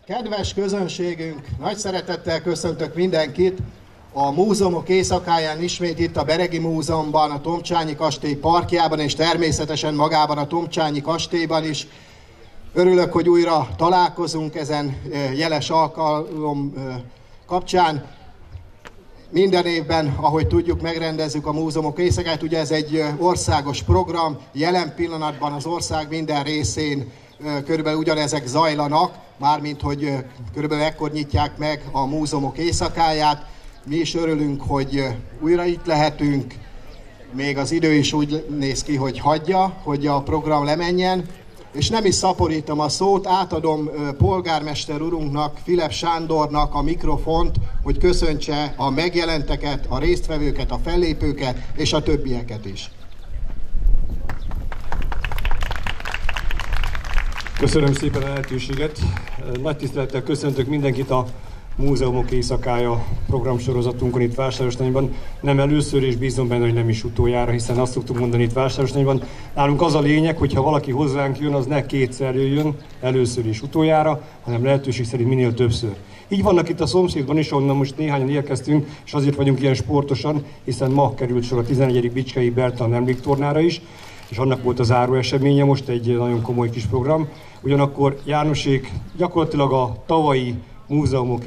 Kedves közönségünk, nagy szeretettel köszöntök mindenkit a Múzeumok Éjszakáján ismét itt a Beregi Múzeumban, a Tomcsányi Kastély parkjában, és természetesen magában a Tomcsányi Kastélyban is. Örülök, hogy újra találkozunk ezen jeles alkalom kapcsán. Minden évben, ahogy tudjuk, megrendezzük a Múzeumok Éjszakáját. Ugye ez egy országos program, jelen pillanatban az ország minden részén körülbelül ugyanezek zajlanak, mármint hogy körülbelül ekkor nyitják meg a Múzeumok Éjszakáját. Mi is örülünk, hogy újra itt lehetünk, még az idő is úgy néz ki, hogy hagyja, hogy a program lemenjen. És nem is szaporítom a szót, átadom polgármester urunknak, Filep Sándornak a mikrofont, hogy köszöntse a megjelenteket, a résztvevőket, a fellépőket és a többieket is. Köszönöm szépen a lehetőséget. Nagy tisztelettel köszöntök mindenkit a Múzeumok Éjszakája programsorozatunkon itt Vásárosnányban. Nem először, és bízom benne, hogy nem is utoljára, hiszen azt szoktuk mondani itt Vásárosnányban. Nálunk az a lényeg, hogy ha valaki hozzánk jön, az ne kétszer jöjjön, először és utoljára, hanem lehetőség szerint minél többször. Így vannak itt a szomszédban is, onnan most néhányan érkeztünk, és azért vagyunk ilyen sportosan, hiszen ma került sor a 11. Bicskei Bertalan emléktornára is, és annak volt a záró eseménye, most egy nagyon komoly kis program. Ugyanakkor Jánosék gyakorlatilag a tavalyi Múzeumok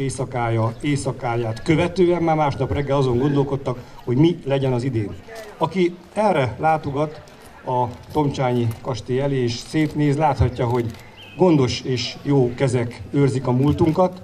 éjszakáját követően már másnap reggel azon gondolkodtak, hogy mi legyen az idén. Aki erre látogat a Tomcsányi kastély elé és szétnéz, láthatja, hogy gondos és jó kezek őrzik a múltunkat.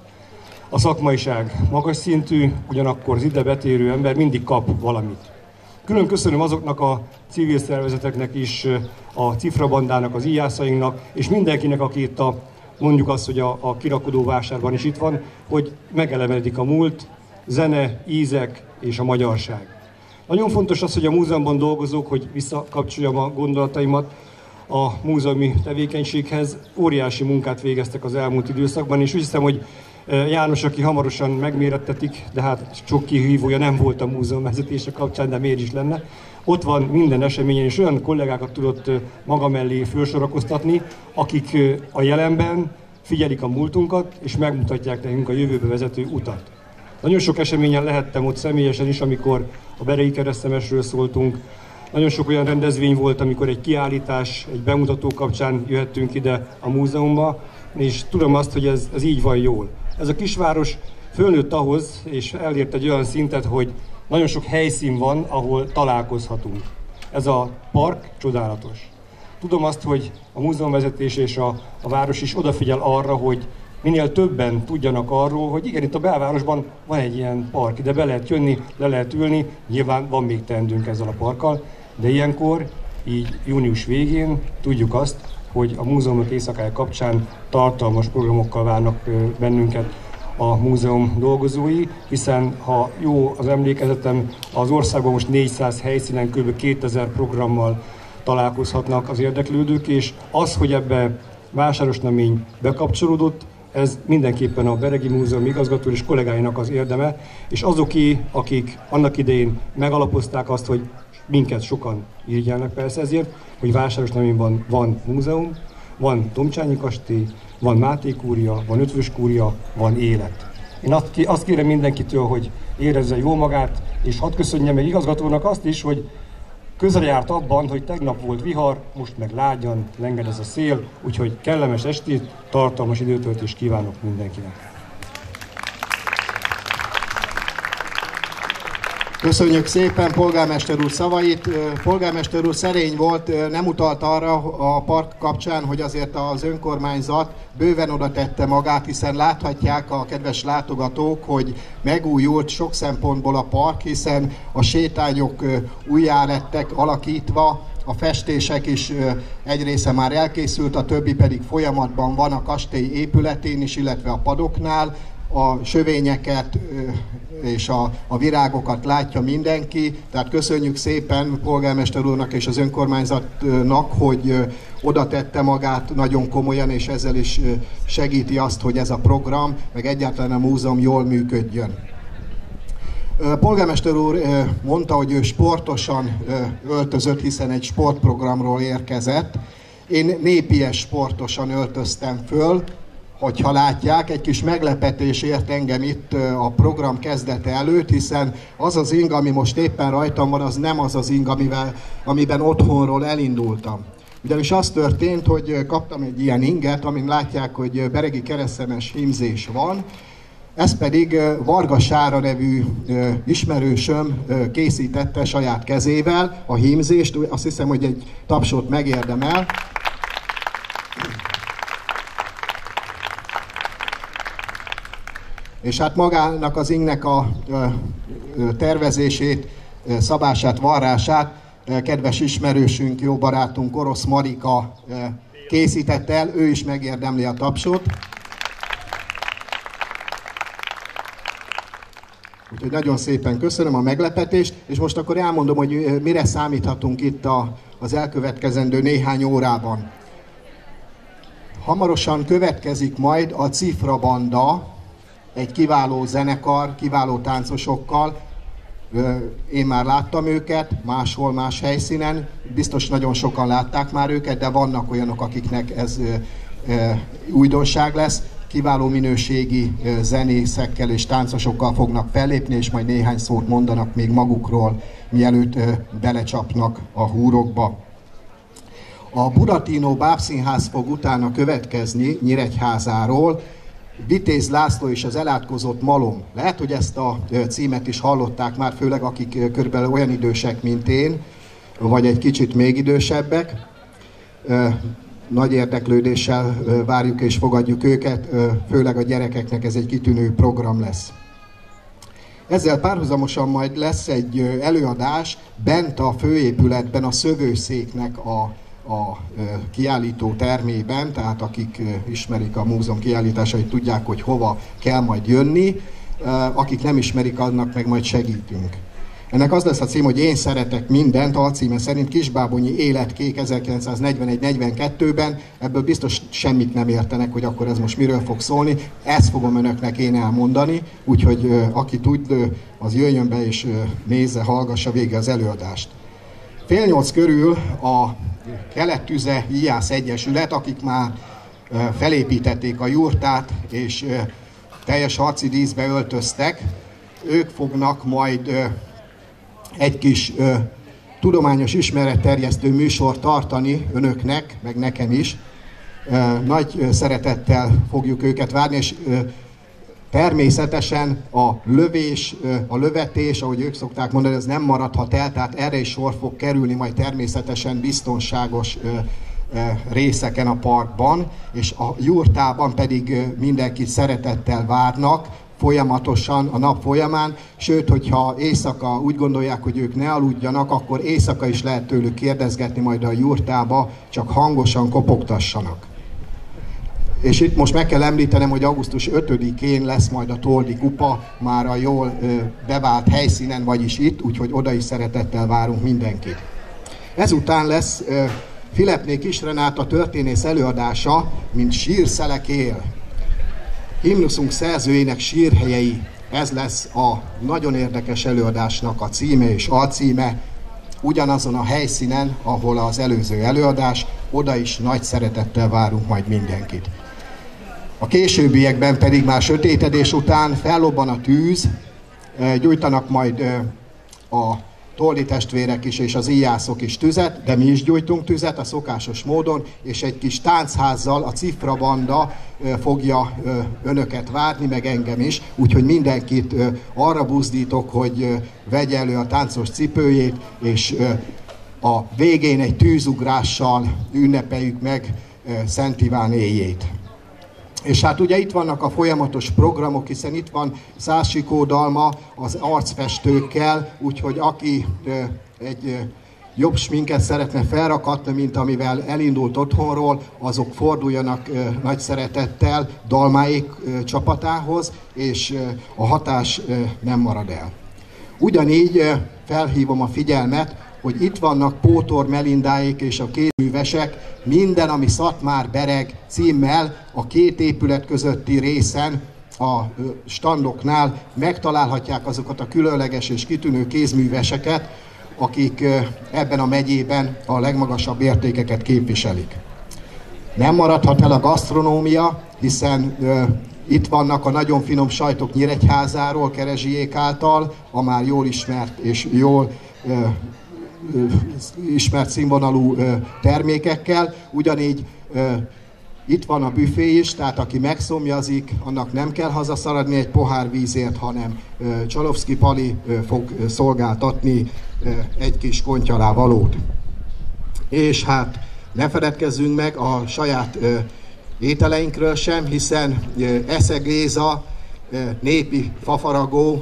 A szakmaiság magas szintű, ugyanakkor az ide betérő ember mindig kap valamit. Külön köszönöm azoknak a civil szervezeteknek is, a cifrabandának, az íjászainknak, és mindenkinek, aki itt mondjuk azt, hogy a kirakodóvásárban is itt van, hogy megelevedik a múlt, zene, ízek és a magyarság. Nagyon fontos az, hogy a múzeumban dolgozók, hogy visszakapcsoljam a gondolataimat a múzeumi tevékenységhez, óriási munkát végeztek az elmúlt időszakban, és úgy hiszem, hogy János, aki hamarosan megmérettetik, de hát sok kihívója nem volt a múzeum vezetése kapcsán, de miért is lenne. Ott van minden eseményen, és olyan kollégákat tudott maga mellé felsorakoztatni, akik a jelenben figyelik a múltunkat, és megmutatják nekünk a jövőbe vezető utat. Nagyon sok eseményen lehettem ott személyesen is, amikor a Beregi Keresztemesről szóltunk. Nagyon sok olyan rendezvény volt, amikor egy kiállítás, egy bemutató kapcsán jöhettünk ide a múzeumba, és tudom azt, hogy ez így van jól. Ez a kisváros fölnőtt ahhoz, és elért egy olyan szintet, hogy nagyon sok helyszín van, ahol találkozhatunk. Ez a park csodálatos. Tudom azt, hogy a múzeumvezetés és a város is odafigyel arra, hogy minél többen tudjanak arról, hogy igen, itt a belvárosban van egy ilyen park, ide be lehet jönni, le lehet ülni, nyilván van még teendőnk ezzel a parkkal, de ilyenkor, így június végén tudjuk azt, hogy a Múzeumok Éjszakája kapcsán tartalmas programokkal várnak bennünket a múzeum dolgozói, hiszen ha jó az emlékezetem, az országban most 400 helyszínen kb. 2000 programmal találkozhatnak az érdeklődők, és az, hogy ebbe Vásárosnamény bekapcsolódott, ez mindenképpen a Beregi Múzeum igazgató és kollégáinak az érdeme, és azoké, akik annak idején megalapozták azt, hogy minket sokan irigyelnek persze ezért, hogy Vásárosnaményban van múzeum, van Tomcsányi kastély, van Máté kúria, van Ötvös kúria, van élet. Én azt kérem mindenkitől, hogy érezze jól magát, és hadd köszönjem meg igazgatónak azt is, hogy közel járt abban, hogy tegnap volt vihar, most meg lágyan lengedez a szél, úgyhogy kellemes estét, tartalmas időtöltést kívánok mindenkinek. Köszönjük szépen polgármester úr szavait. Polgármester úr szerény volt, nem utalt arra a park kapcsán, hogy azért az önkormányzat bőven oda tette magát, hiszen láthatják a kedves látogatók, hogy megújult sok szempontból a park, hiszen a sétányok újjá lettek alakítva, a festések is egy része már elkészült, a többi pedig folyamatban van a kastély épületén is, illetve a padoknál. A sövényeket és a virágokat látja mindenki, tehát köszönjük szépen polgármester úrnak és az önkormányzatnak, hogy oda tette magát nagyon komolyan, és ezzel is segíti azt, hogy ez a program, meg egyáltalán a múzeum jól működjön. Polgármester úr mondta, hogy ő sportosan öltözött, hiszen egy sportprogramról érkezett. Én népies sportosan öltöztem föl, hogyha látják, egy kis meglepetés ért engem itt a program kezdete előtt, hiszen az az ing, ami most éppen rajtam van, az nem az az ing, amiben otthonról elindultam. Ugyanis az történt, hogy kaptam egy ilyen inget, amin látják, hogy beregi keresztemes hímzés van. Ez pedig Varga Sára nevű ismerősöm készítette saját kezével a hímzést. Azt hiszem, hogy egy tapsot megérdemel. És hát magának az ingnek a tervezését, szabását, varrását kedves ismerősünk, jó barátunk Orosz Marika készítette el, ő is megérdemli a tapsot. Úgyhogy nagyon szépen köszönöm a meglepetést, és most akkor elmondom, hogy mire számíthatunk itt az elkövetkezendő néhány órában. Hamarosan következik majd a Cifra Banda, egy kiváló zenekar, kiváló táncosokkal. Én már láttam őket, máshol, más helyszínen. Biztos nagyon sokan látták már őket, de vannak olyanok, akiknek ez újdonság lesz. Kiváló minőségi zenészekkel és táncosokkal fognak fellépni, és majd néhány szót mondanak még magukról, mielőtt belecsapnak a húrokba. A Buratino Bábszínház fog utána következni Nyíregyházáról, Vitéz László és az elátkozott malom. Lehet, hogy ezt a címet is hallották már, főleg akik körülbelül olyan idősek, mint én, vagy egy kicsit még idősebbek. Nagy érdeklődéssel várjuk és fogadjuk őket, főleg a gyerekeknek ez egy kitűnő program lesz. Ezzel párhuzamosan majd lesz egy előadás bent a főépületben, a szövőszéknek a kiállító termében, tehát akik ismerik a múzeum kiállításait, tudják, hogy hova kell majd jönni, akik nem ismerik, annak meg majd segítünk. Ennek az lesz a cím, hogy Én szeretek mindent, alcíme szerint Kisbábonyi életkék 1941-42-ben, ebből biztos semmit nem értenek, hogy akkor ez most miről fog szólni, ezt fogom önöknek én elmondani, úgyhogy aki tud, az jöjjön be és nézze, hallgassa végig az előadást. 7:30 körül a Kelet-Tüze Ijász Egyesület, akik már felépítették a jurtát és teljes harci díszbe öltöztek, ők fognak majd egy kis tudományos ismeretterjesztő műsort tartani önöknek, meg nekem is. Nagy szeretettel fogjuk őket várni, és természetesen a lövés, a lövetés, ahogy ők szokták mondani, ez nem maradhat el, tehát erre is sor fog kerülni majd természetesen biztonságos részeken a parkban, és a jurtában pedig mindenkit szeretettel várnak, folyamatosan a nap folyamán, sőt, hogyha éjszaka úgy gondolják, hogy ők ne aludjanak, akkor éjszaka is lehet tőlük kérdezgetni majd a jurtába, csak hangosan kopogtassanak. És itt most meg kell említenem, hogy augusztus 5-én lesz majd a Toldi kupa, már a jól bevált helyszínen, vagyis itt, úgyhogy oda is szeretettel várunk mindenkit. Ezután lesz Filepné Kis Renáta történész előadása, mint Sírszelek él. Himnuszunk szerzőjének sírhelyei, ez lesz a nagyon érdekes előadásnak a címe és alcíme, ugyanazon a helyszínen, ahol az előző előadás, oda is nagy szeretettel várunk majd mindenkit. A későbbiekben pedig már sötétedés után fellobban a tűz, gyújtanak majd a Toldi testvérek is és az ijászok is tüzet, de mi is gyújtunk tüzet a szokásos módon, és egy kis táncházzal a Cifra Banda fogja önöket várni, meg engem is, úgyhogy mindenkit arra buzdítok, hogy vegye elő a táncos cipőjét, és a végén egy tűzugrással ünnepeljük meg Szent Iván éjjét. És hát ugye itt vannak a folyamatos programok, hiszen itt van Szásikó Dalma az arcfestőkkel, úgyhogy aki egy jobb sminket szeretne felrakatni, mint amivel elindult otthonról, azok forduljanak nagy szeretettel Dalmáék csapatához, és a hatás nem marad el. Ugyanígy felhívom a figyelmet, hogy itt vannak Pótor Melindáék és a kézművesek, minden, ami Szatmár-Bereg címmel a két épület közötti részen, a standoknál megtalálhatják azokat a különleges és kitűnő kézműveseket, akik ebben a megyében a legmagasabb értékeket képviselik. Nem maradhat el a gasztronómia, hiszen itt vannak a nagyon finom sajtok Nyíregyházáról, Kerezsiék által, a már jól ismert és jól ismert színvonalú termékekkel. Ugyanígy itt van a büfé is, tehát aki megszomjazik, annak nem kell hazaszaladni egy pohár vízért, hanem Csalovszky Pali fog szolgáltatni egy kis kontyalá-valót. És hát ne feledkezzünk meg a saját ételeinkről sem, hiszen Esze Géza, népi fafaragó,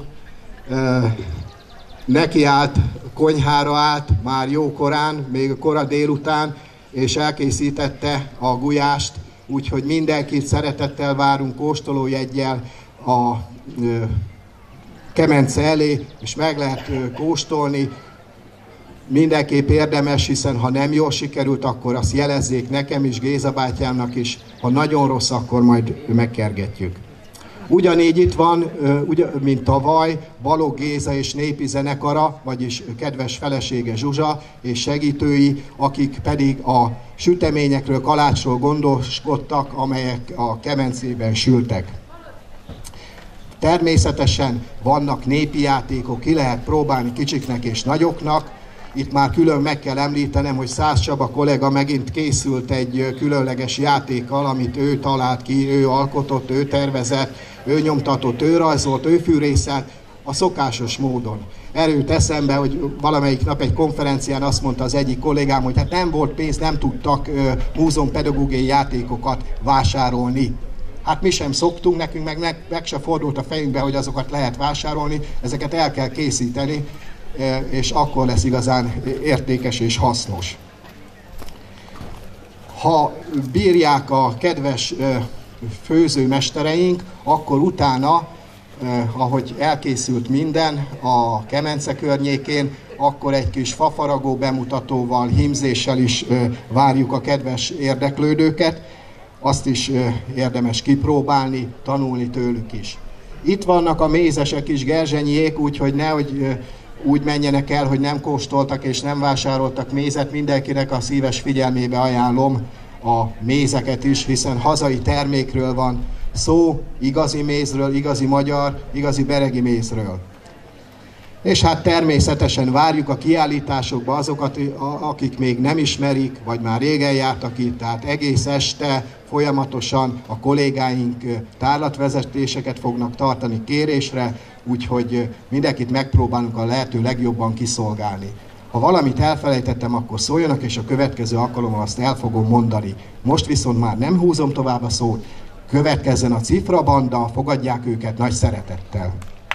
nekiállt, konyhára állt már jókorán, még kora délután, és elkészítette a gulyást, úgyhogy mindenkit szeretettel várunk kóstolójeggyel a kemence elé, és meg lehet kóstolni. Mindenképp érdemes, hiszen ha nem jól sikerült, akkor azt jelezzék nekem is, Géza bátyámnak is. Ha nagyon rossz, akkor majd megkergetjük. Ugyanígy itt van, mint tavaly, Balogh Géza és népi zenekara, vagyis kedves felesége Zsuzsa és segítői, akik pedig a süteményekről, kalácsról gondoskodtak, amelyek a kemencében sültek. Természetesen vannak népi játékok, ki lehet próbálni kicsiknek és nagyoknak. Itt már külön meg kell említenem, hogy Szász Csaba kollega megint készült egy különleges játékkal, amit ő talált ki, ő alkotott, ő tervezett, ő nyomtatott, ő rajzolt, ő fűrészelt a szokásos módon. Erőt eszembe, hogy valamelyik nap egy konferencián azt mondta az egyik kollégám, hogy hát nem volt pénz, nem tudtak múzeumpedagógiai játékokat vásárolni. Hát mi sem szoktunk, nekünk meg se fordult a fejünkbe, hogy azokat lehet vásárolni, ezeket el kell készíteni, és akkor lesz igazán értékes és hasznos. Ha bírják a kedves főzőmestereink, akkor utána, ahogy elkészült minden a kemence környékén, akkor egy kis fafaragó bemutatóval, hímzéssel is várjuk a kedves érdeklődőket. Azt is érdemes kipróbálni, tanulni tőlük is. Itt vannak a mézesek is, Gerzsenyiék, úgyhogy nehogy úgy menjenek el, hogy nem kóstoltak és nem vásároltak mézet. Mindenkinek a szíves figyelmébe ajánlom a mézeket is, hiszen hazai termékről van szó, igazi mézről, igazi magyar, igazi beregi mézről. És hát természetesen várjuk a kiállításokba azokat, akik még nem ismerik, vagy már régen jártak itt, tehát egész este folyamatosan a kollégáink tárlatvezetéseket fognak tartani kérésre, úgyhogy mindenkit megpróbálunk a lehető legjobban kiszolgálni. Ha valamit elfelejtettem, akkor szóljanak, és a következő alkalommal azt el fogom mondani. Most viszont már nem húzom tovább a szót, következzen a Cifra Banda, fogadják őket nagy szeretettel.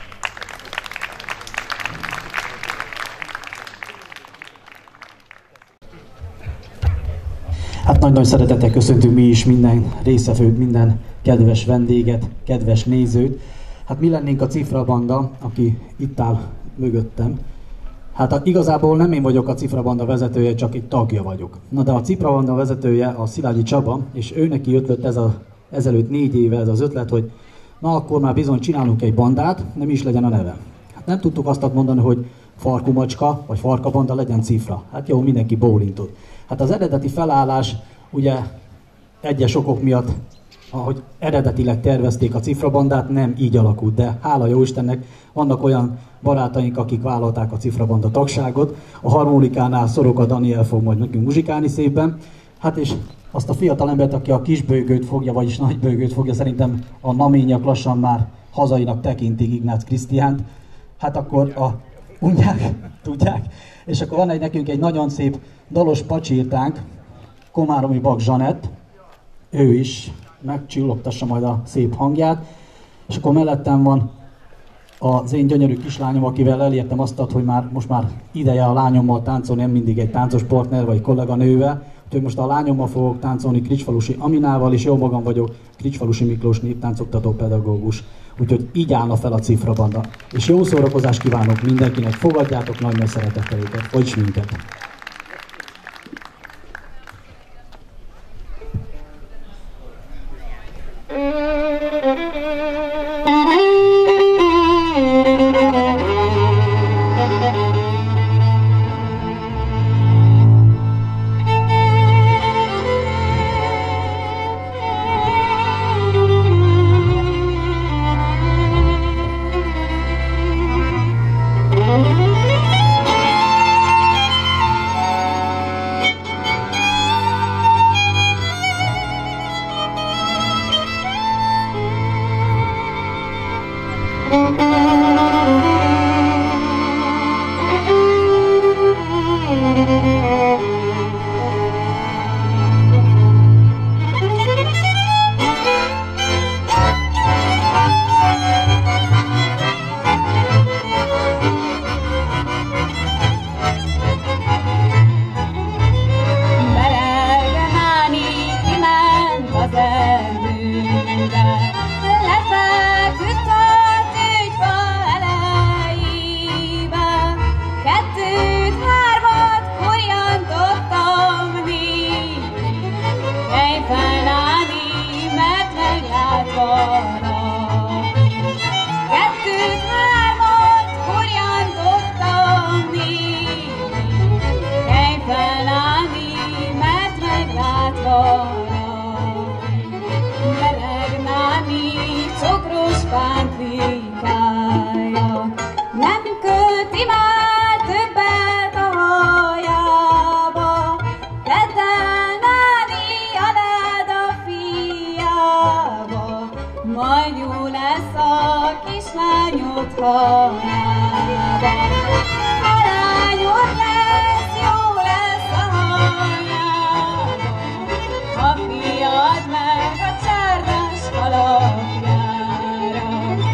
Hát nagy-nagy szeretettel köszöntünk mi is minden résztvevőt, minden kedves vendéget, kedves nézőt. Hát mi lennénk a Cifra Banda, aki itt áll mögöttem. Hát igazából nem én vagyok a Cifra Banda vezetője, csak egy tagja vagyok. Na de a Cifra Banda vezetője a Szilágyi Csaba, és ő neki ötlött ezelőtt 4 éve ez az ötlet, hogy na akkor már bizony csinálunk egy bandát, nem is legyen a neve. Hát nem tudtuk azt mondani, hogy Farkumacska vagy Farkabanda, legyen Cifra. Hát jó, mindenki bólintott. Hát az eredeti felállás ugye egyes okok miatt, ahogy eredetileg tervezték a Cifra Bandát, nem így alakult, de hála jó Istennek vannak olyan barátaink, akik vállalták a Cifra Banda tagságot. A harmonikánál Szoroka Daniel fog majd nekünk muzsikálni szépen. Hát és azt a fiatalembert, aki a kisbőgőt fogja, vagyis nagybőgőt fogja, szerintem a naményak lassan már hazainak tekintik Ignác Krisztiánt. Hát akkor tudják. És akkor van nekünk egy nagyon szép dalos pacsirtánk, Komáromi Bak Zsanett, ő is megcsillogtassa majd a szép hangját, és akkor mellettem van az én gyönyörű kislányom, akivel elértem azt, hogy most már ideje a lányommal táncolni, nem mindig egy táncos partner vagy kolléganővel, úgyhogy most a lányommal fogok táncolni, Kricsfalusi Aminával, és jó magam vagyok Kricsfalusi Miklós néptáncoktató pedagógus. Úgyhogy így állna fel a Cifra Banda. És jó szórakozást kívánok mindenkinek, fogadjátok nagy-nagy szeretettel őket, vagyis minket! otthonában. Arányos lesz, jó lesz a hajában, ha fiad meg a csárdas kalapjára.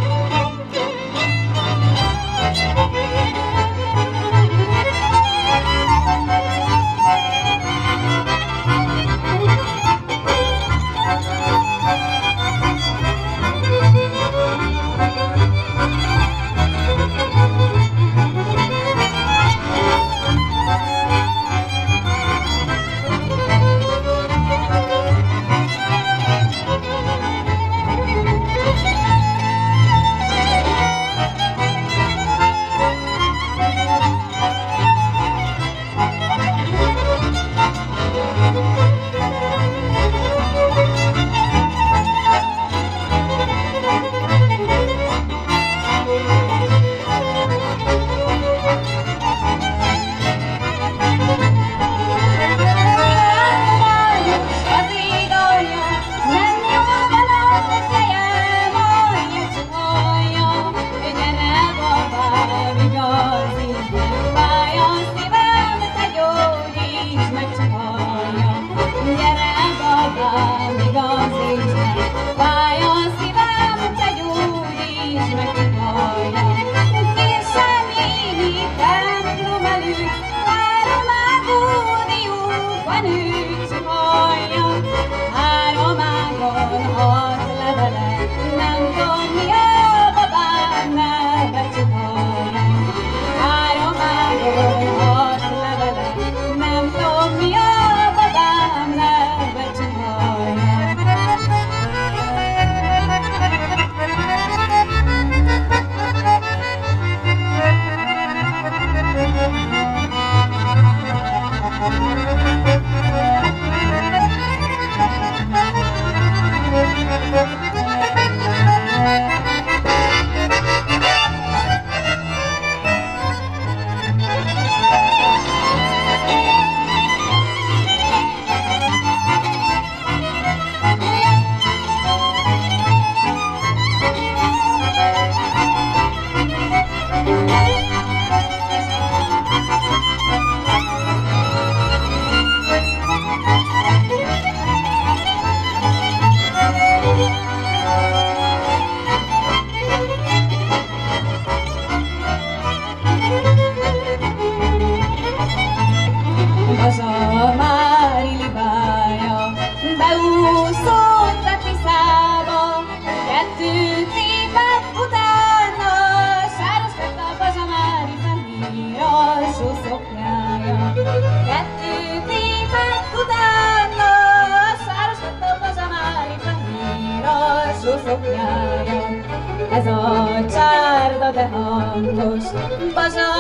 Ez a csárda de hangos, Bazsa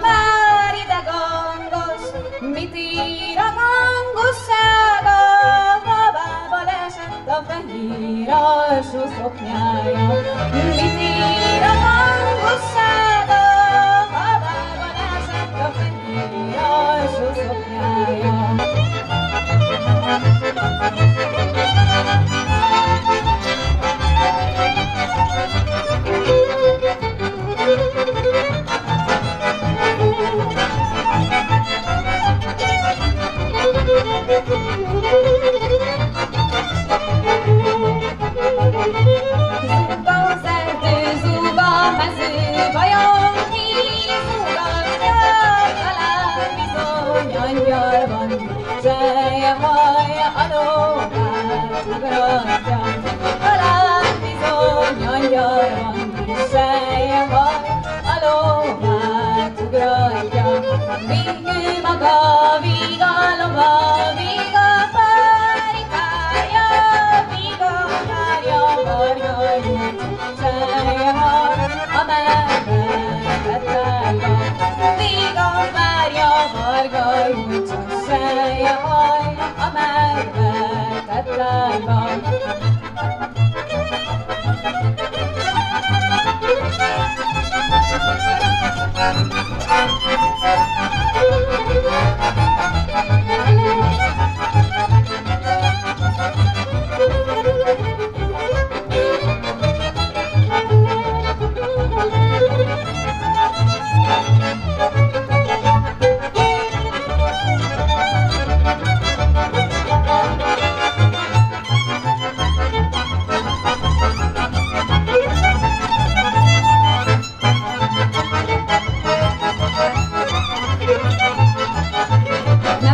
már ide gangos, mit ír a gangossága, habába lesett a fehér alsó szoknyája. Mit ír a gangossága, habába lesett a fehér alsó szoknyája.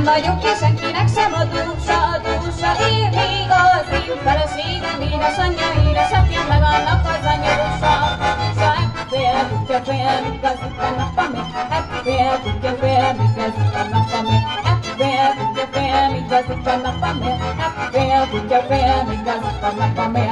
Nem vagyok ki senkinek sem a dúsa, én még az én feleségem, édesanyja, édesapja, meg annak az anyósa. Fél kutya, fél, igaz itt a napamé, fél kutya, fél, igaz itt a napamé, fél kutya, fél, igaz itt a napamé, fél kutya, fél, igaz itt a napamé.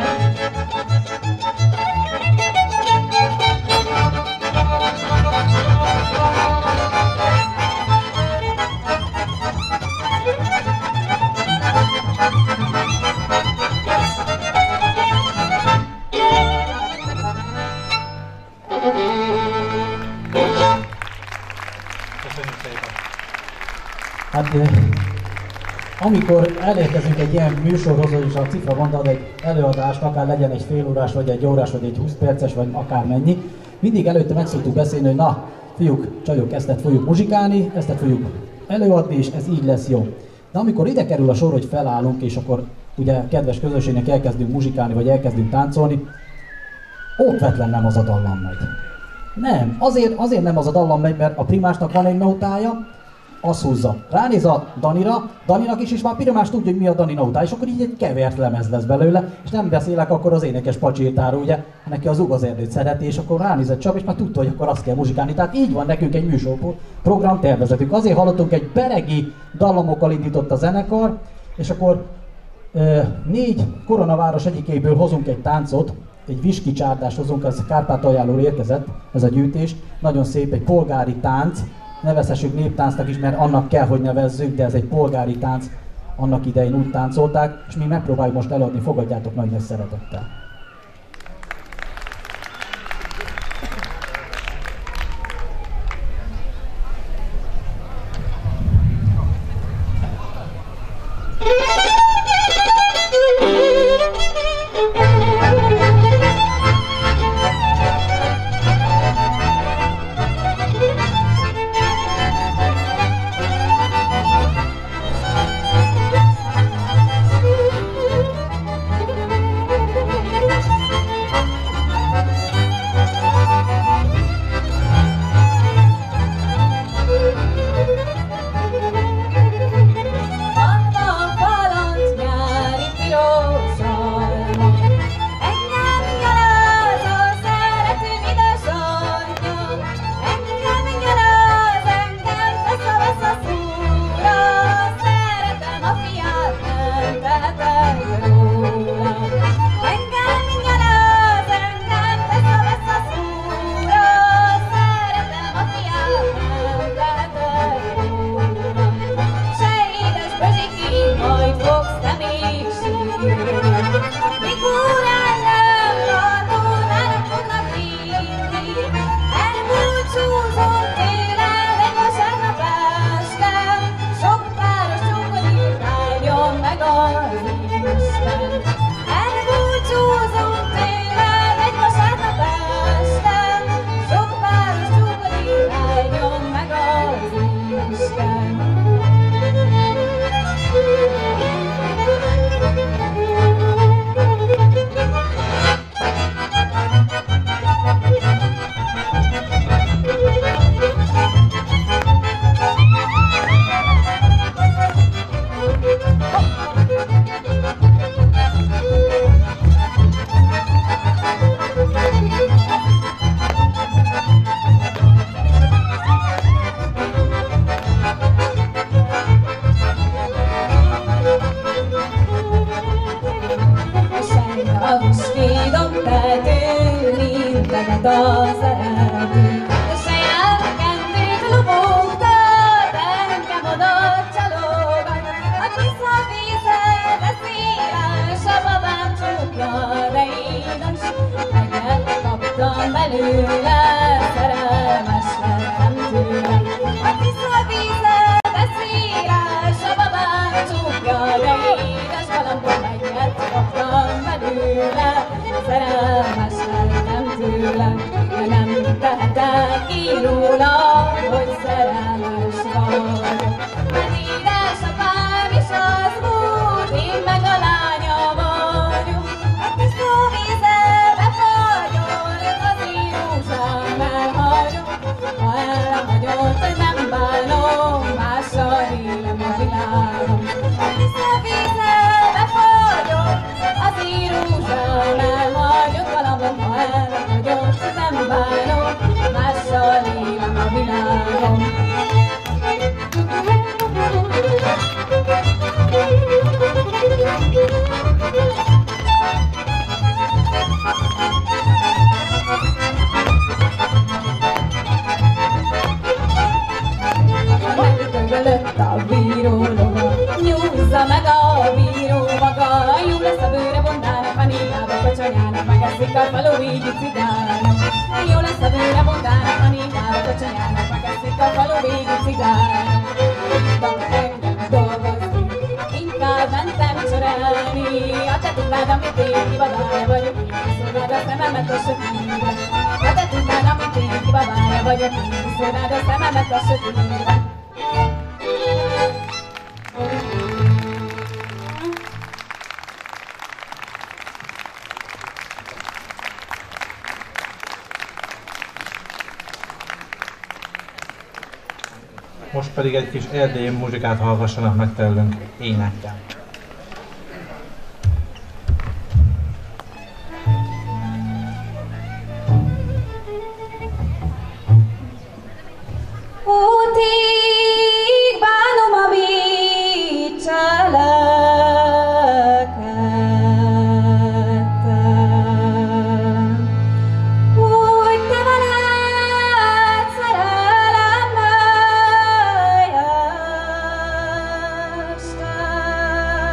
Hát amikor elérkezünk egy ilyen műsorhoz, és a Cifra Banda ad egy előadást, akár legyen egy fél órás, vagy egy órás, vagy egy 20 perces, vagy akármennyi, mindig előtte meg szoktuk beszélni, hogy na, fiúk, csajok, ezt fogjuk muzsikálni, ezt fogjuk előadni, és ez így lesz jó. De amikor ide kerül a sor, hogy felállunk, és akkor ugye kedves közönségnek elkezdünk muzsikálni, vagy elkezdünk táncolni, okvetlen nem az a dallam megy. Nem, azért nem az a dallam megy, mert a primásnak van egy nótája, az húzza. Ránéz a Danira, Daninak is már piromás tudja, hogy mi a Dani nótája, és akkor így egy kevert lemez lesz belőle, és nem beszélek akkor az énekes pacsirtáról, ugye, neki az ugazerdőt szereti, és akkor ránéz egy Csaba, és már tudta, hogy akkor azt kell muzsikálni. Tehát így van nekünk egy műsorprogram tervezetünk. Azért hallottunk, egy beregi dallamokkal indított a zenekar, és akkor 4 koronaváros egyikéből hozunk egy táncot, egy viski csárdást hozunk, ez Kárpátaljáról érkezett, ez a gyűjtés. Nagyon szép, egy polgári tánc, nevezhessük néptáncnak is, mert annak kell, hogy nevezzük, de ez egy polgári tánc, annak idején úgy táncolták, és mi megpróbáljuk most eladni, fogadjátok nagy szeretettel. Ha elhagyott, nem bánom, mással élem, megeszik a falu végi cigányok. Jó lesz a bőre bondának, a nékálat a csanyának, megeszik a falu végi cigányok. Dolgozni, inkább mentem csorálni, a te tudnád, amit én kibabája vagyok, én kiszolgáld a szememet a sötétben. A te tudnád, amit én kibabája vagyok, én kiszolgáld a szememet a sötétben. Most pedig egy kis erdélyi muzsikát hallgassanak meg tőlünk énekkel. Útig bánom a vicseleket, úgy te veled szerelemmel estem.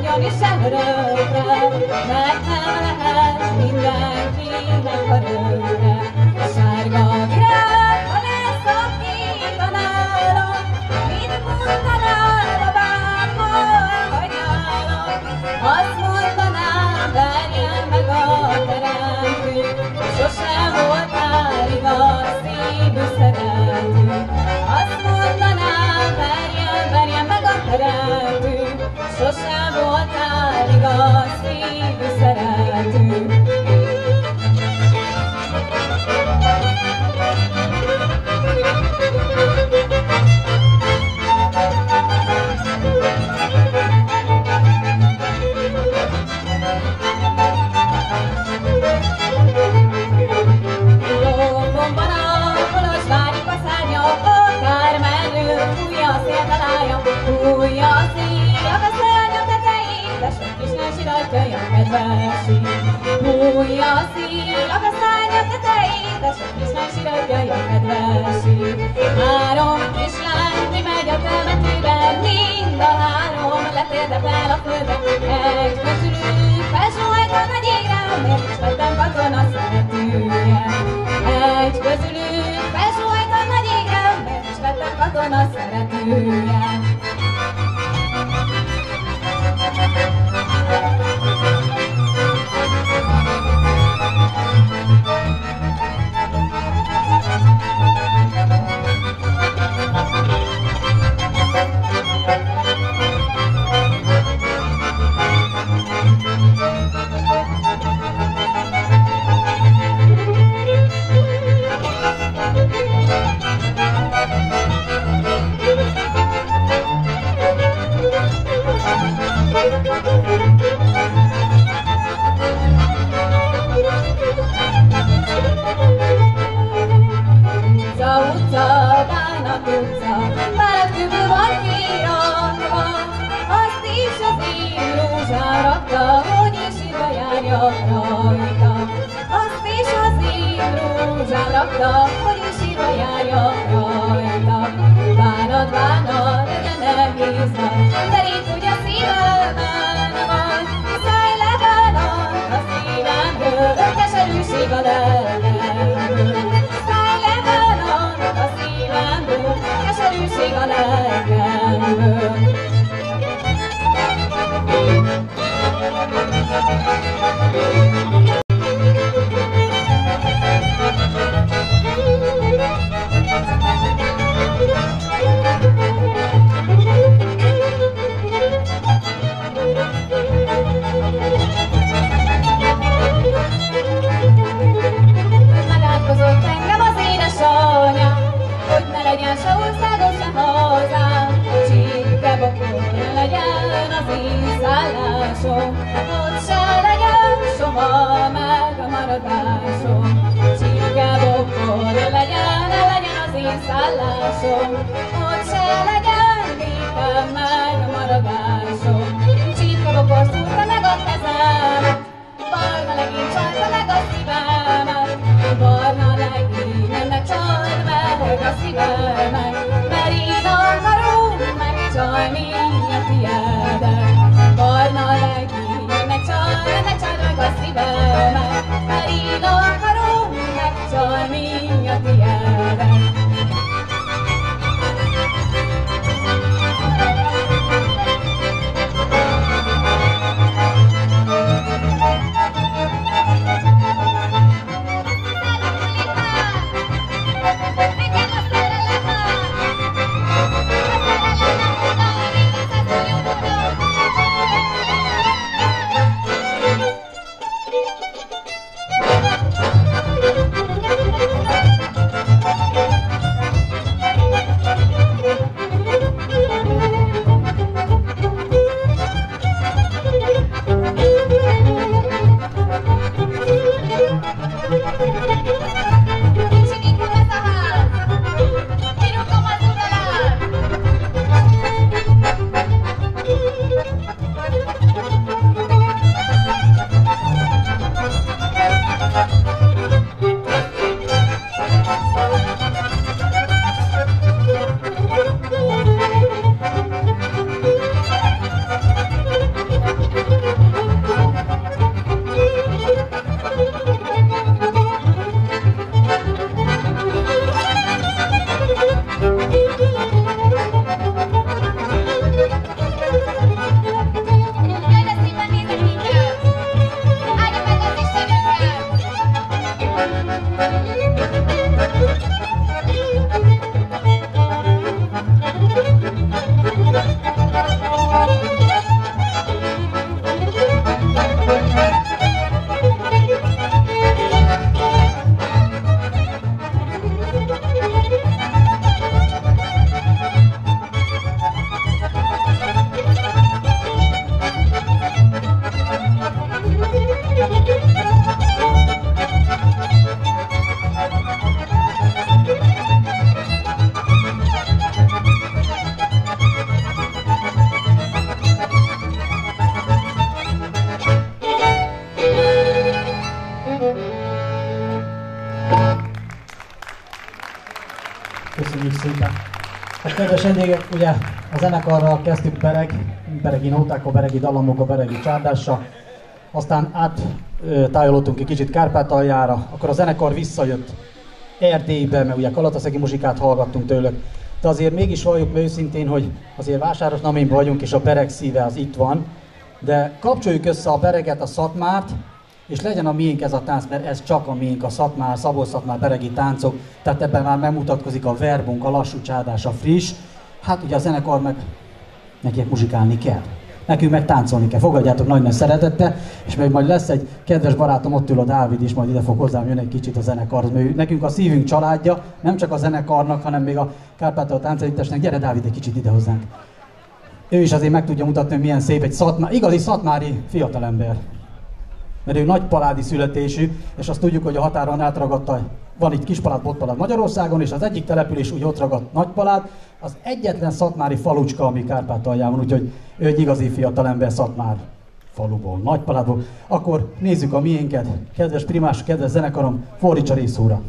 ugyanis előre, mert nem lehet mindenkinek a rőre. Sárga virág, ha leszakítanálak, mit mondanál a bámmal vagy nálam? Azt mondanám, verjen meg a teremtő, sosem voltál igaz szívű szerető. Azt mondanám, verjen meg a teremtő, sosem voltál igaz szívű szerető. Fújja a szél a szárnya tetején, de senki is nem siratja, jön kedvesi. Fújja a szél a szárnya tetején, de senki is nem siratja, jön kedvesi. Három kislány kimegy a temetőbe, mind a három letérdepel a földre. Egy közülük felsóhajt a nagy égre, miért is lettem katona szeretője. Egy közülük felsóhajt a nagy égre, miért is lettem katona szeretője. Hogy is írva járjak rajta. Bánat, bánat, de nehéz van, terít úgy a szívemen van. Szállj le bánat a szívemből, keserűség a lelkemből. Szállj le bánat a szívemből, keserűség a lelkemből. Megátkozott engem az édesanyám, hogy ne legyen se országom, se hazám. Csíkebokon ne legyen az én szállásom, ott se legyen soha meg a maradásom. Csíkebokon ne legyen az én szállásom, ott se legyen nékem meg a maradásom. Csíkebokor szúrta meg a kezemet, barna legény csalta meg a szívemet. Barna legényemnek csald meg a szívemet, mert én akarom megcsalni a tiédet. Barna legényemnek csald meg a szívemet, mert én akarom megcsalni a tiédet. Köszönjük szépen! Hát kedves vendégek, ugye a zenekarral kezdtük beregi nótákkal, beregi dallamokkal, beregi csárdással, aztán áttájolottunk egy kicsit Kárpátaljára, akkor a zenekar visszajött Erdélybe, mert ugye kalataszegi muzsikát hallgattunk tőlük. De azért mégis valljuk be őszintén, hogy azért Vásárosnaményban vagyunk, és a bereg szíve az itt van, de kapcsoljuk össze a bereget, a Szatmárt, és legyen a miénk ez a tánc, mert ez csak a miénk, a Szatmár, Szabolcs-Szatmár beregi táncok, tehát ebben már megmutatkozik a verbunk, a lassú csádás, a friss. Hát ugye a zenekar meg nekiek muzsikálni kell. Nekünk meg táncolni kell. Fogadjátok nagy szeretettel, és még majd lesz egy kedves barátom, ott ül a Dávid is, majd ide fog hozzám jönni egy kicsit a zenekarhoz. Nekünk a szívünk családja, nem csak a zenekarnak, hanem még a Kárpátaljai Táncegyüttesnek. Gyere Dávid egy kicsit ide hozzánk. Ő is azért meg tudja mutatni, hogy milyen szép egy igazi szatmári fiatalember. Mert ő nagypaládi születésű, és azt tudjuk, hogy a határon átragadta, van itt Kispalád, Botpalád Magyarországon, és az egyik település úgy ott ragadt Nagypalád, az egyetlen szatmári falucska, ami Kárpátalján van, úgyhogy ő egy igazi fiatalember Szatmár faluból, Nagypaládból. Akkor nézzük a miénket, kedves primás, kedves zenekarom, fordíts a részóra!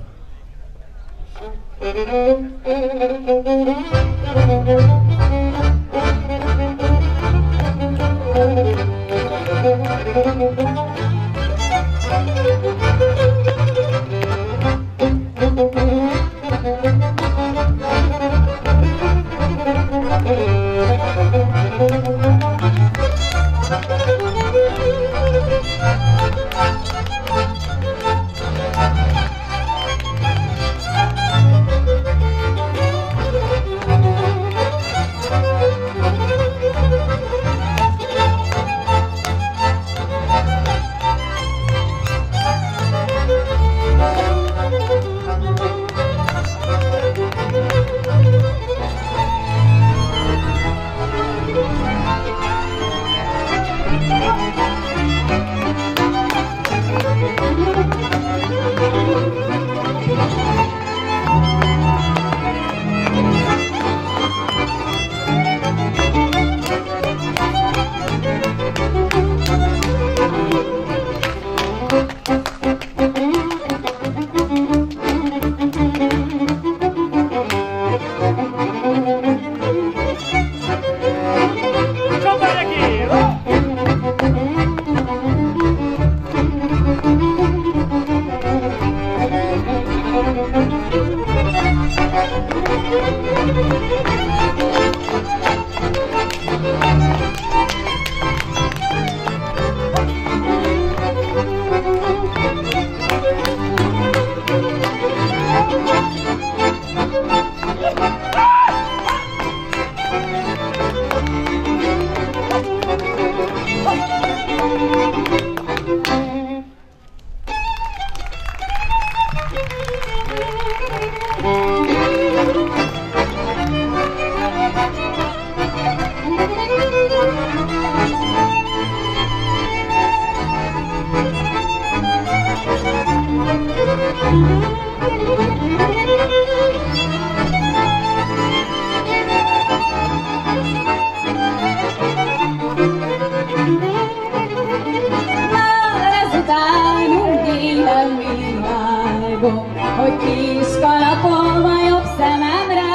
Hogy kis kalapolva jobb szememre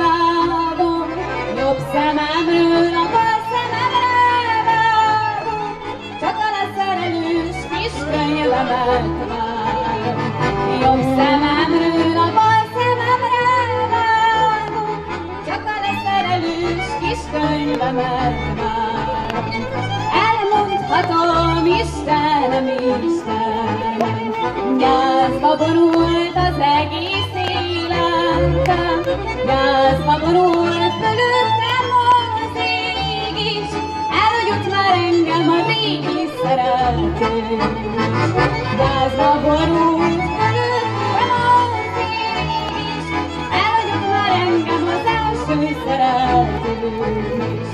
vágom, jobb szememről a bal szememre vágom, csak a leszerelős kis könyvemet vágom. Jobb szememről a bal szememre vágom, csak a leszerelős kis könyvemet vágom. Elmondhatom, Istenem, Istenem, gyászba borult az egész életem, gyászba borult fölöttem az ég is, elhagyott már engem a régi szeretőm. Gyászba borult fölöttem az ég is, elhagyott már engem az első szeretőm is.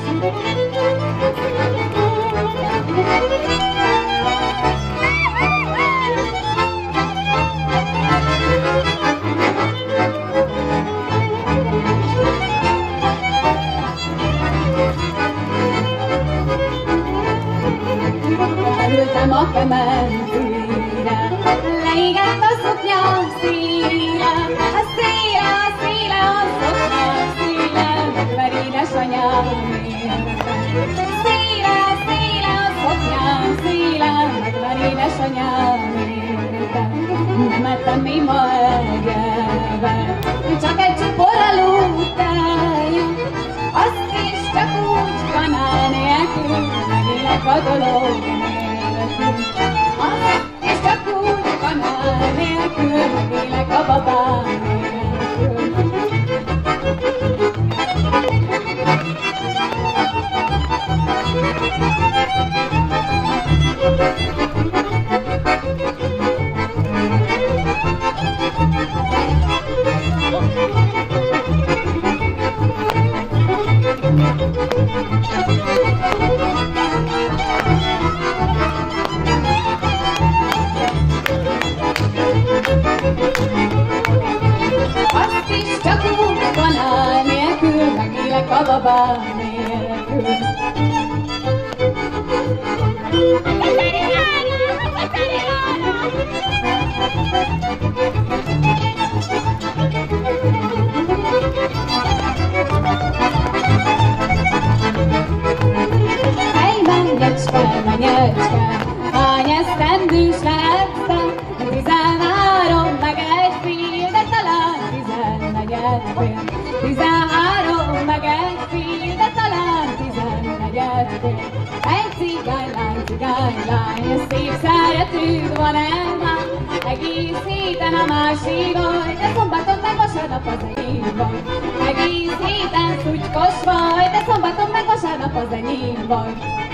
Ültem a kementőre, leégett a szoknya széle, a széle, a széle, a Széle, széle a szoknyám, széle, megvan édesanyám értem. Nem ettem mi ma eggelve, csak egy csuporra lúgtája. Azt is csak úgy kanál nélkül, megélek a dolog nélkül. Azt is csak úgy kanál nélkül, megélek a babám nélkül. Azt is csak úgy kanál nélkül, megélek a babám nélkül. Menyecske, menyecske, hány esztendős lehettem? 13 meg egy fél, de talán 14,5. 13 meg egy fél, de talán 14,5. Egy cigánylány, ez szép szeretőd van elmár. Egész héten a másik vagy, de szombaton meg vasárnap az enyém vagy. Egész héten szutykos vagy, de szombaton meg vasárnap az enyém vagy.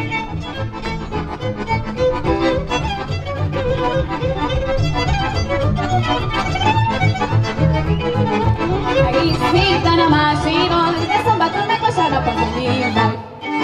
Egész héten a másik vagy, de szombaton meg vasárnap az enyém vagy.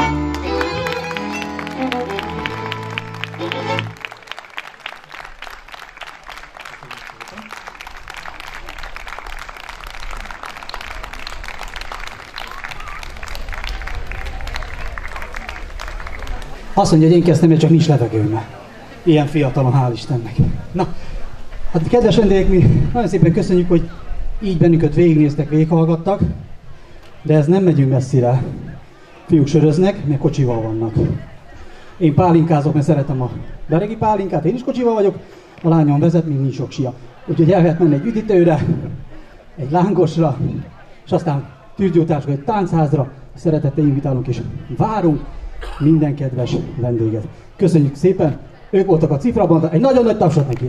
Azt mondja, hogy én kezdtem, csak nincs levegőm. Ilyen fiatalon, hál' Istennek. Na, hát kedves vendégek, mi nagyon szépen köszönjük, hogy így bennünket végignéztek, végighallgattak, de ez nem megyünk messzire. Fiúk söröznek, mert kocsival vannak. Én pálinkázok, mert szeretem a beregi pálinkát, én is kocsival vagyok, a lányom vezet, még nincs sok sia. Úgyhogy el lehet menni egy üdítőre, egy lángosra, és aztán tűzgyújtásra, egy táncházra. Szeretettel invitálunk és várunk minden kedves vendéget. Köszönjük szépen, ők voltak a Cifra Banda, egy nagyon nagy tapsot neki.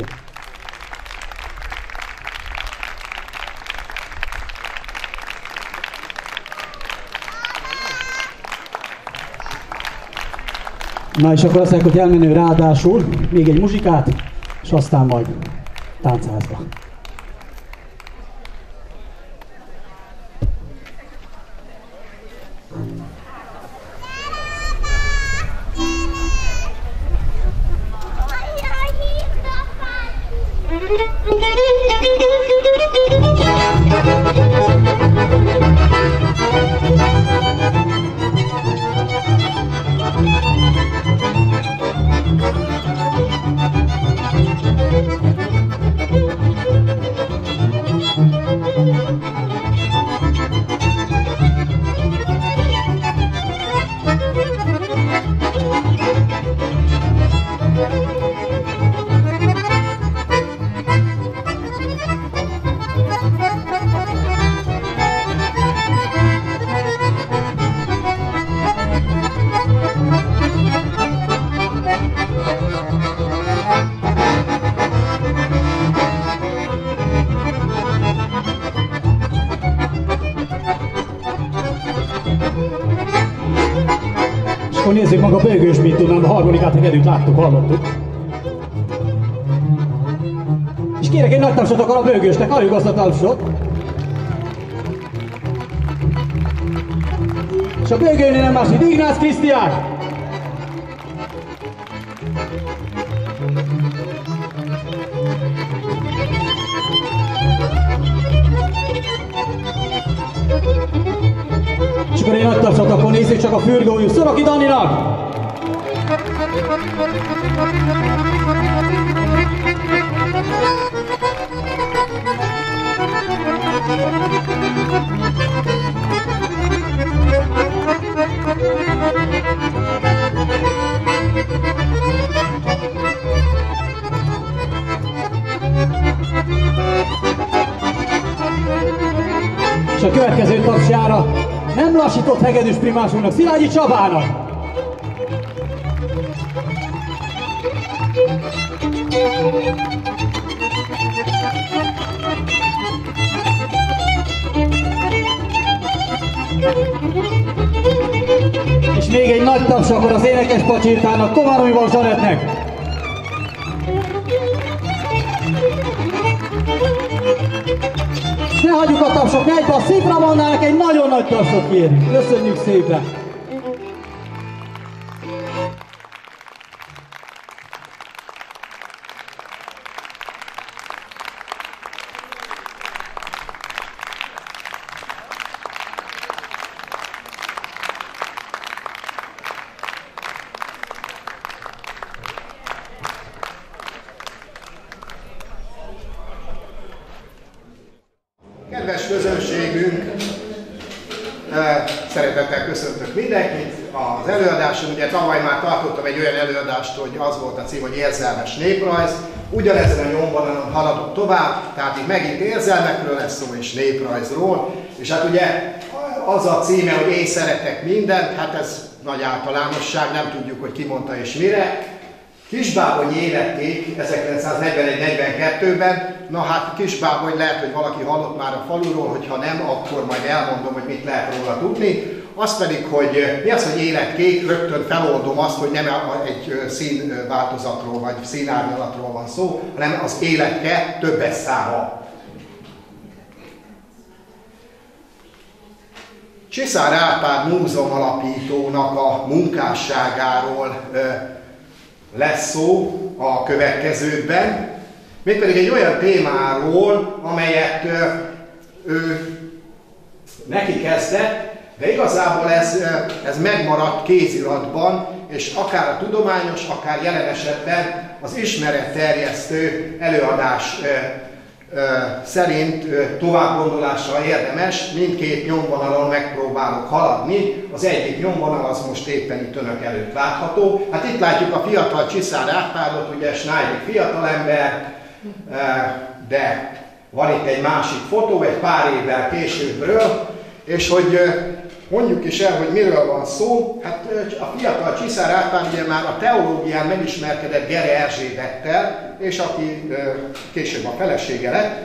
Na és akkor azt mondják, hogy elmenő ráadásul még egy muzsikát, és aztán majd táncházba. Akkor nézzük maga a bőgős, mit tudnám, a harmonikát hegedűt láttuk, hallottuk. És kérek egy nagy tapsot akar a bőgősnek, halljuk azt a tapsot. És a bőgőnél nem más, mint Ignác Krisztián. És akkor egy nagy tapsot, akkor nézzük csak a fürgójú Szoroki Daninak! primásjára, nem lassított hegedűs primásunknak, Szilágyi Csabának. És még egy nagy taps akkor az énekes pacsirtának, Komáromival Zsanetnek. Ne hagyjuk a tapsok egybe, a Szifra Bandának egy nagyon nagy tapsot kérünk. Köszönjük szépen! Kedves közönségünk, szeretettel köszöntök mindenkit. Az előadáson, ugye tavaly már tartottam egy olyan előadást, hogy az volt a cím, hogy érzelmes néprajz. Ugyanezen a nyomvonalon haladok tovább, tehát itt megint érzelmekről lesz szó és néprajzról. És hát ugye az a címe, hogy én szeretek mindent, hát ez nagy általánosság, nem tudjuk, hogy ki mondta és mire. Kisbábony élették 1941-42-ben, na hát Kisbábony lehet, hogy valaki hallott már a faluról, hogyha nem, akkor majd elmondom, hogy mit lehet róla tudni. Az pedig, hogy mi az, hogy életkék, rögtön feloldom azt, hogy nem egy színváltozatról vagy színárnyalatról van szó, hanem az életke többes száma. Csiszár Árpád múzeum alapítónak a munkásságáról lesz szó a következőkben, mégpedig egy olyan témáról, amelyet ő neki kezdett, de igazából ez megmaradt kéziratban, és akár a tudományos, akár jelen esetben az ismeretterjesztő előadás szerint továbbgondolásra érdemes, mindkét nyomvonalon megpróbálok haladni. Az egyik nyomvonal az most éppen itt önök előtt látható. Hát itt látjuk a fiatal Csiszár Árpádot, ugye Snájdi fiatalember, de van itt egy másik fotó, egy pár évvel későbbről, és hogy mondjuk is el, hogy miről van szó. Hát a fiatal Csiszár Árpád ugye már a teológián megismerkedett Gere Erzsébettel, és aki később a felesége lett.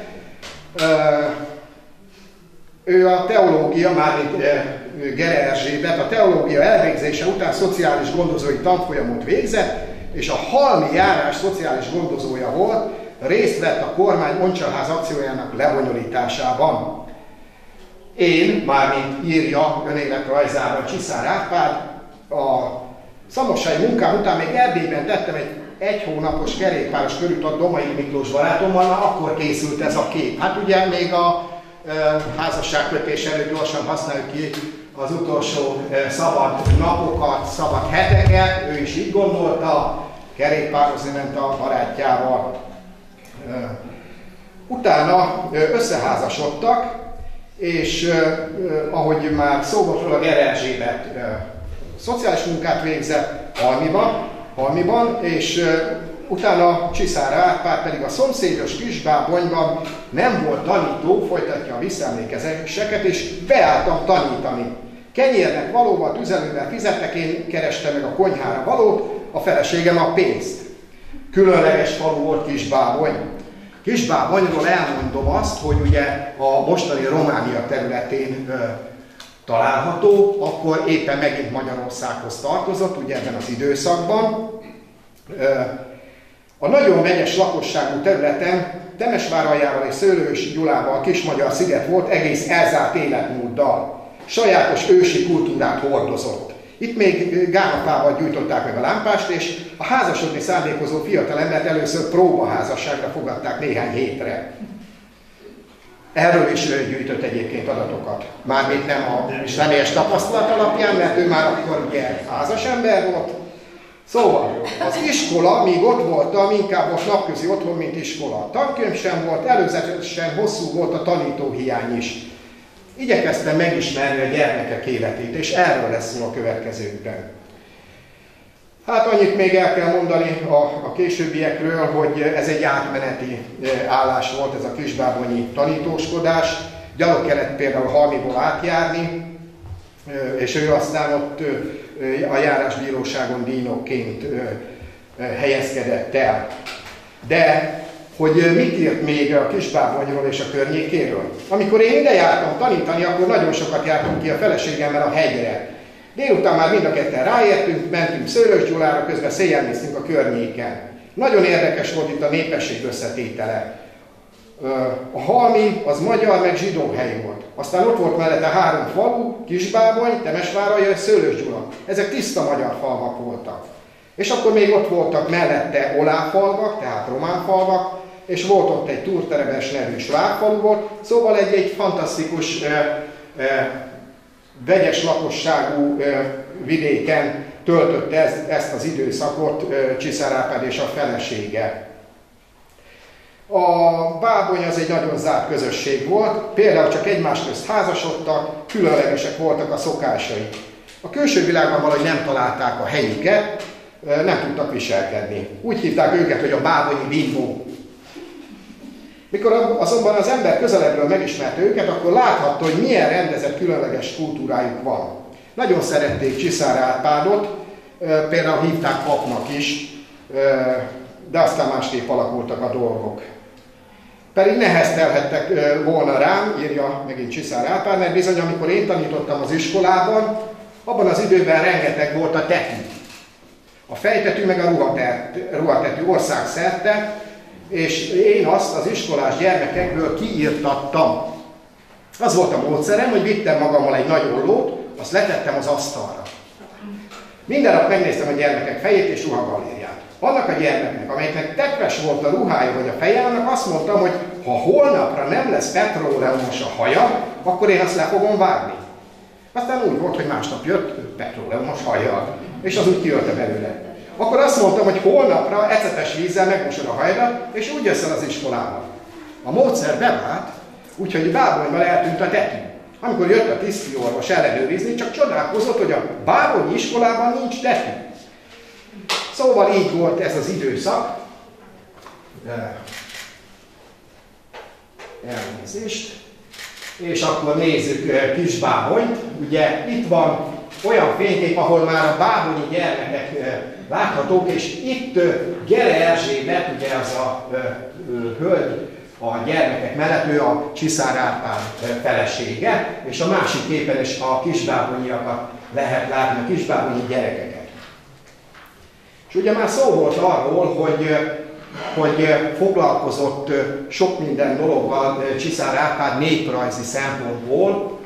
Ő a teológia, mármint Gere Erzsébet, a teológia elvégzése után szociális gondozói tanfolyamot végzett, és a halmi járás szociális gondozója volt, részt vett a kormány Oncsalház akciójának lebonyolításában. Én, mármint írja önéletrajzában Csiszár Árpád, a szamosai munkám után még Erdélyben tettem egy hónapos kerékpáros körútat Domai Miklós barátommal, akkor készült ez a kép. Hát ugye még a házasságkötés előtt gyorsan használjuk ki az utolsó szabad napokat, szabad heteket, ő is így gondolta, kerékpározni ment a barátjával. Utána összeházasodtak, és ahogy már szó volt róla, Gere Erzsébet szociális munkát végzett Halmiban, és utána Csiszár Árpád pedig a szomszédos Kisbábonyban nem volt tanító, folytatja a visszaemlékezéseket, és beálltam tanítani. Kenyérnek valóval, tüzelővel fizettek, én kerestem meg a konyhára valót, a feleségem a pénzt. Különleges falu volt Kisbábony. Kisbábonyról elmondom azt, hogy ugye a mostani Románia területén található, akkor éppen megint Magyarországhoz tartozott, ugye ebben az időszakban. A nagyon vegyes lakosságú területen Temesváraljával és Szőlősi Gyulával Kismagyar sziget volt egész elzárt életmóddal. Sajátos ősi kultúrát hordozott. Itt még gálapával gyújtották meg a lámpást, és a házasodni szándékozó fiatalembert először próbaházasságra fogadták néhány hétre. Erről is gyűjtött egyébként adatokat. Mármint nem a személyes tapasztalat alapján, mert ő már akkor ugye házas ember volt. Szóval az iskola, míg ott voltam, inkább most napközi otthon, mint iskola. Tankönyv sem volt, előzetesen hosszú volt a tanítóhiány is. Igyekeztem megismerni a gyermekek életét, és erről lesz szó a következőkben. Hát annyit még el kell mondani a későbbiekről, hogy ez egy átmeneti állás volt, ez a kisbábonyi tanítóskodás. gyalog kellett például Halmiból átjárni, és ő aztán ott a járásbíróságon díjnokként helyezkedett el. De hogy mit írt még a Kisbábonyról és a környékéről? Amikor én ide jártam tanítani, akkor nagyon sokat jártunk ki a feleségemmel a hegyre. Délután már mind a ketten ráértünk, mentünk Szőlős Gyulára, közben széjjel néztünk a környéken. Nagyon érdekes volt itt a népesség összetétele. A Halmi az magyar meg zsidó hely volt. Aztán ott volt mellette 3 falu, Kisbábony, Temesváralja és Szőlős Gyula. Ezek tiszta magyar falvak voltak. És akkor még ott voltak mellette oláfalvak, tehát román falvak, és volt ott egy Túrterebes nevű svábfalu volt, szóval egy fantasztikus vegyes lakosságú vidéken töltötte ezt az időszakot Csiszár Árpád és a felesége. A Bábony az egy nagyon zárt közösség volt, például csak egymás közt házasodtak, különlegesek voltak a szokásai. A külső világban valahogy nem találták a helyüket, nem tudtak viselkedni. Úgy hívták őket, hogy a bábonyi bímbó. Mikor azonban az ember közelebbről megismerte őket, akkor láthatta, hogy milyen rendezett, különleges kultúrájuk van. Nagyon szerették Csiszár Árpádot, például hívták papnak is, de aztán másképp alakultak a dolgok. Pedig neheztelhettek volna rám, írja megint Csiszár Árpád, mert bizony, amikor én tanítottam az iskolában, abban az időben rengeteg volt a tetű. A fejtetű meg a ruhatetű országszerte, és én azt az iskolás gyermekekből kiírtattam. Az volt a módszerem, hogy vittem magammal egy nagy ollót, azt letettem az asztalra. Minden nap megnéztem a gyermekek fejét és ruhagalériát. Annak a gyermeknek, amelyiknek teppes volt a ruhája vagy a feje, annak azt mondtam, hogy ha holnapra nem lesz petróleumos a haja, akkor én azt le fogom vágni. Aztán úgy volt, hogy másnap jött petróleumos hajjal, és az úgy kiölte belőle. Akkor azt mondtam, hogy holnapra ecetes vízzel megmosod a hajadat, és úgy jössz el az iskolába. A módszer bevált, úgyhogy Bábonyban eltűnt a tetű. Amikor jött a tisztiorvos ellenőrizni, csak csodálkozott, hogy a bábonyi iskolában nincs tetű. Szóval így volt ez az időszak. Elnézést. És akkor nézzük Kisbábonyt. Ugye itt van olyan fénykép, ahol már a bábonyi gyermekek láthatók, és itt Gere Erzsébet, ugye az a hölgy a gyermekek mellett, ő a Csiszár Árpád felesége, és a másik képen is a kisbábonyiakat lehet látni, a kisbábonyi gyerekeket. És ugye már szó volt arról, hogy foglalkozott sok minden dologgal Csiszár Árpád néprajzi szempontból.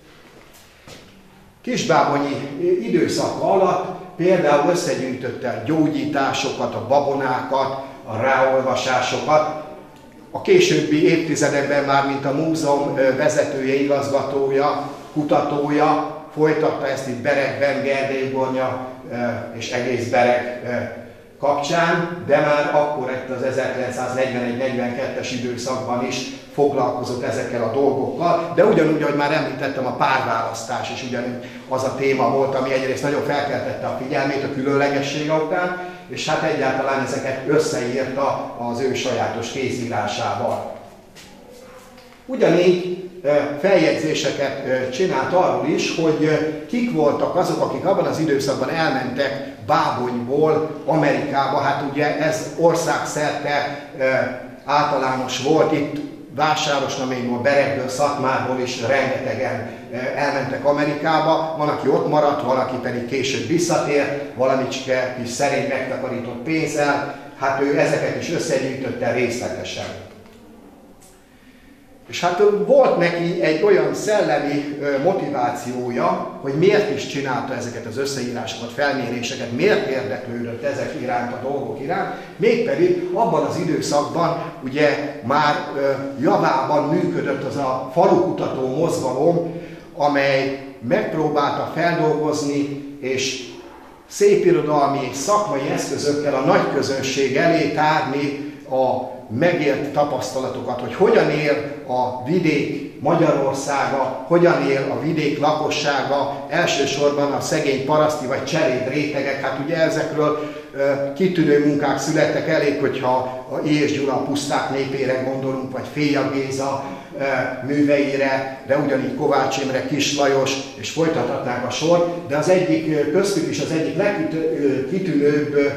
Kisbábonyi időszaka alatt például összegyűjtötte a gyógyításokat, a babonákat, a ráolvasásokat. A későbbi évtizedekben már, mint a múzeum vezetője, igazgatója, kutatója, folytatta ezt itt Beregben, Gerdeigornya és egész Bereg kapcsán, de már akkor itt az 1941-42-es időszakban is foglalkozott ezekkel a dolgokkal, de ugyanúgy, ahogy már említettem, a párválasztás is ugyanúgy az a téma volt, ami egyrészt nagyon felkeltette a figyelmét a különlegessége után, és hát egyáltalán ezeket összeírta az ő sajátos kézírásával. Ugyanígy feljegyzéseket csinált arról is, hogy kik voltak azok, akik abban az időszakban elmentek Bábonyból Amerikába. Hát ugye ez országszerte általános volt, itt Vásárosnaményból, Beregből, Szatmárból is rengetegen elmentek Amerikába. Van, aki ott maradt, van, aki pedig később visszatért, valamicske kis szerény megtakarított pénzzel. Hát ő ezeket is összegyűjtötte részletesen. És hát volt neki egy olyan szellemi motivációja, hogy miért is csinálta ezeket az összeírásokat, felméréseket, miért érdeklődött ezek iránt, a dolgok iránt, mégpedig abban az időszakban ugye már javában működött az a falukutató mozgalom, amely megpróbálta feldolgozni és szépirodalmi és szakmai eszközökkel a nagy közönség elé tárni a megélt tapasztalatokat, hogy hogyan él a vidék Magyarországa, hogyan él a vidék lakossága, elsősorban a szegény paraszti vagy cseléd rétegek. Hát ugye ezekről kitűnő munkák születtek, elég, hogyha a Éjes Gyula puszták népére gondolunk, vagy Féja Géza műveire, de ugyanígy Kovács Imre, Kis Lajos, és folytathatnánk a sor, de az egyik köztük is az egyik legkitűnőbb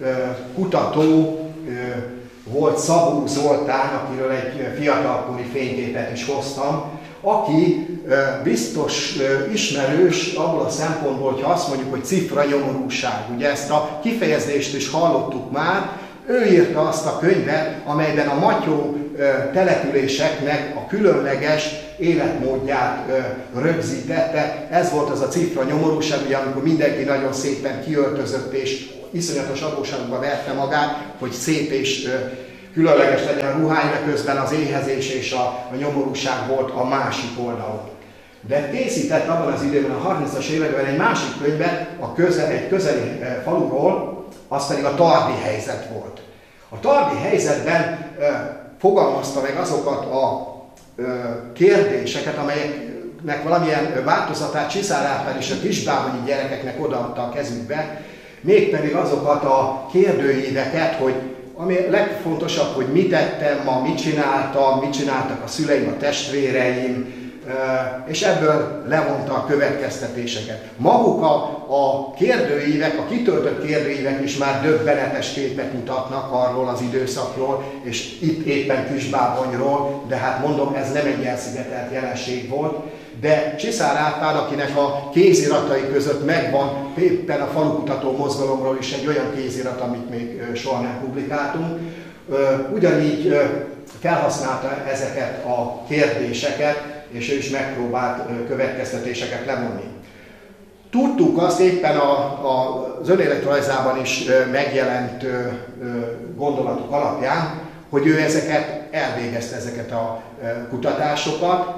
kutató volt Szabó Zoltán, akiről egy fiatalkori fényképet is hoztam, aki biztos ismerős abból a szempontból, hogyha azt mondjuk, hogy cifra nyomorúság. Ugye ezt a kifejezést is hallottuk már, ő írta azt a könyvet, amelyben a matyó településeknek a különleges életmódját rögzítette. Ez volt az a cifra nyomorúság, ugye, amikor mindenki nagyon szépen kiöltözött és iszonyatos adósságba verte magát, hogy szép és különleges legyen a ruhány, de közben az éhezés és a nyomorúság volt a másik oldalon. De készített abban az időben, a 30-as években egy másik könyvet egy közeli faluról, az pedig a tardi helyzet volt. A tardi helyzetben fogalmazta meg azokat a kérdéseket, amelyeknek valamilyen változatát Csiszár Árpád és a kisbábonyi gyerekeknek odaadta a kezükbe, mégpedig azokat a kérdőíveket, hogy ami legfontosabb, hogy mit tettem ma, mit csináltam, mit csináltak a szüleim, a testvéreim, és ebből levonta a következtetéseket. Maguk a kérdőívek, a kitöltött kérdőívek is már döbbenetes képet mutatnak arról az időszakról, és itt éppen Kisbábonyról, de hát mondom, ez nem egy elszigetelt jelenség volt, de Csiszár Árpád, akinek a kéziratai között megvan éppen a falukutató mozgalomról is egy olyan kézirat, amit még soha nem publikáltunk, ugyanígy felhasználta ezeket a kérdéseket, és ő is megpróbált következtetéseket levonni. Tudtuk azt éppen az önéletrajzában is megjelent gondolatok alapján, hogy ő elvégezte ezeket a kutatásokat,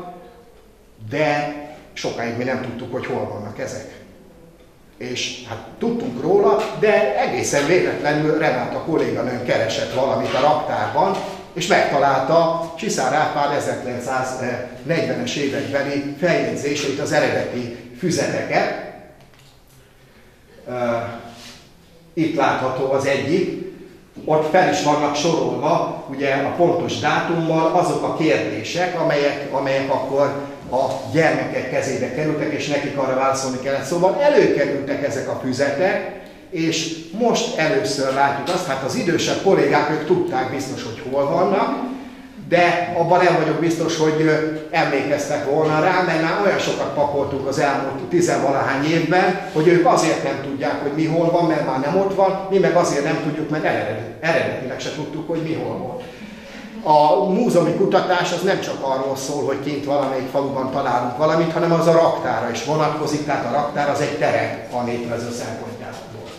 de sokáig mi nem tudtuk, hogy hol vannak ezek. És hát tudtunk róla, de egészen véletlenül Renáta kolléganőn keresett valamit a raktárban, és megtalálta Csiszár Árpád 1940-es évekbeli feljegyzéseit, az eredeti füzeteket. Itt látható az egyik, ott fel is vannak sorolva, ugye a pontos dátummal azok a kérdések, amelyek akkor a gyermekek kezébe kerültek, és nekik arra válaszolni kellett. Szóval előkerültek ezek a füzetek, és most először látjuk azt, hát az idősebb kollégák, ők tudták biztos, hogy hol vannak, de abban nem vagyok biztos, hogy emlékeztek volna rá, mert már olyan sokat pakoltunk az elmúlt 10-valahány évben, hogy ők azért nem tudják, hogy mi hol van, mert már nem ott van, mi meg azért nem tudjuk, mert eredetileg se tudtuk, hogy mi hol van. A múzeumi kutatás az nem csak arról szól, hogy kint valamelyik faluban találunk valamit, hanem az a raktára is vonatkozik, tehát a raktár az egy terep a néprajzó szempontjából.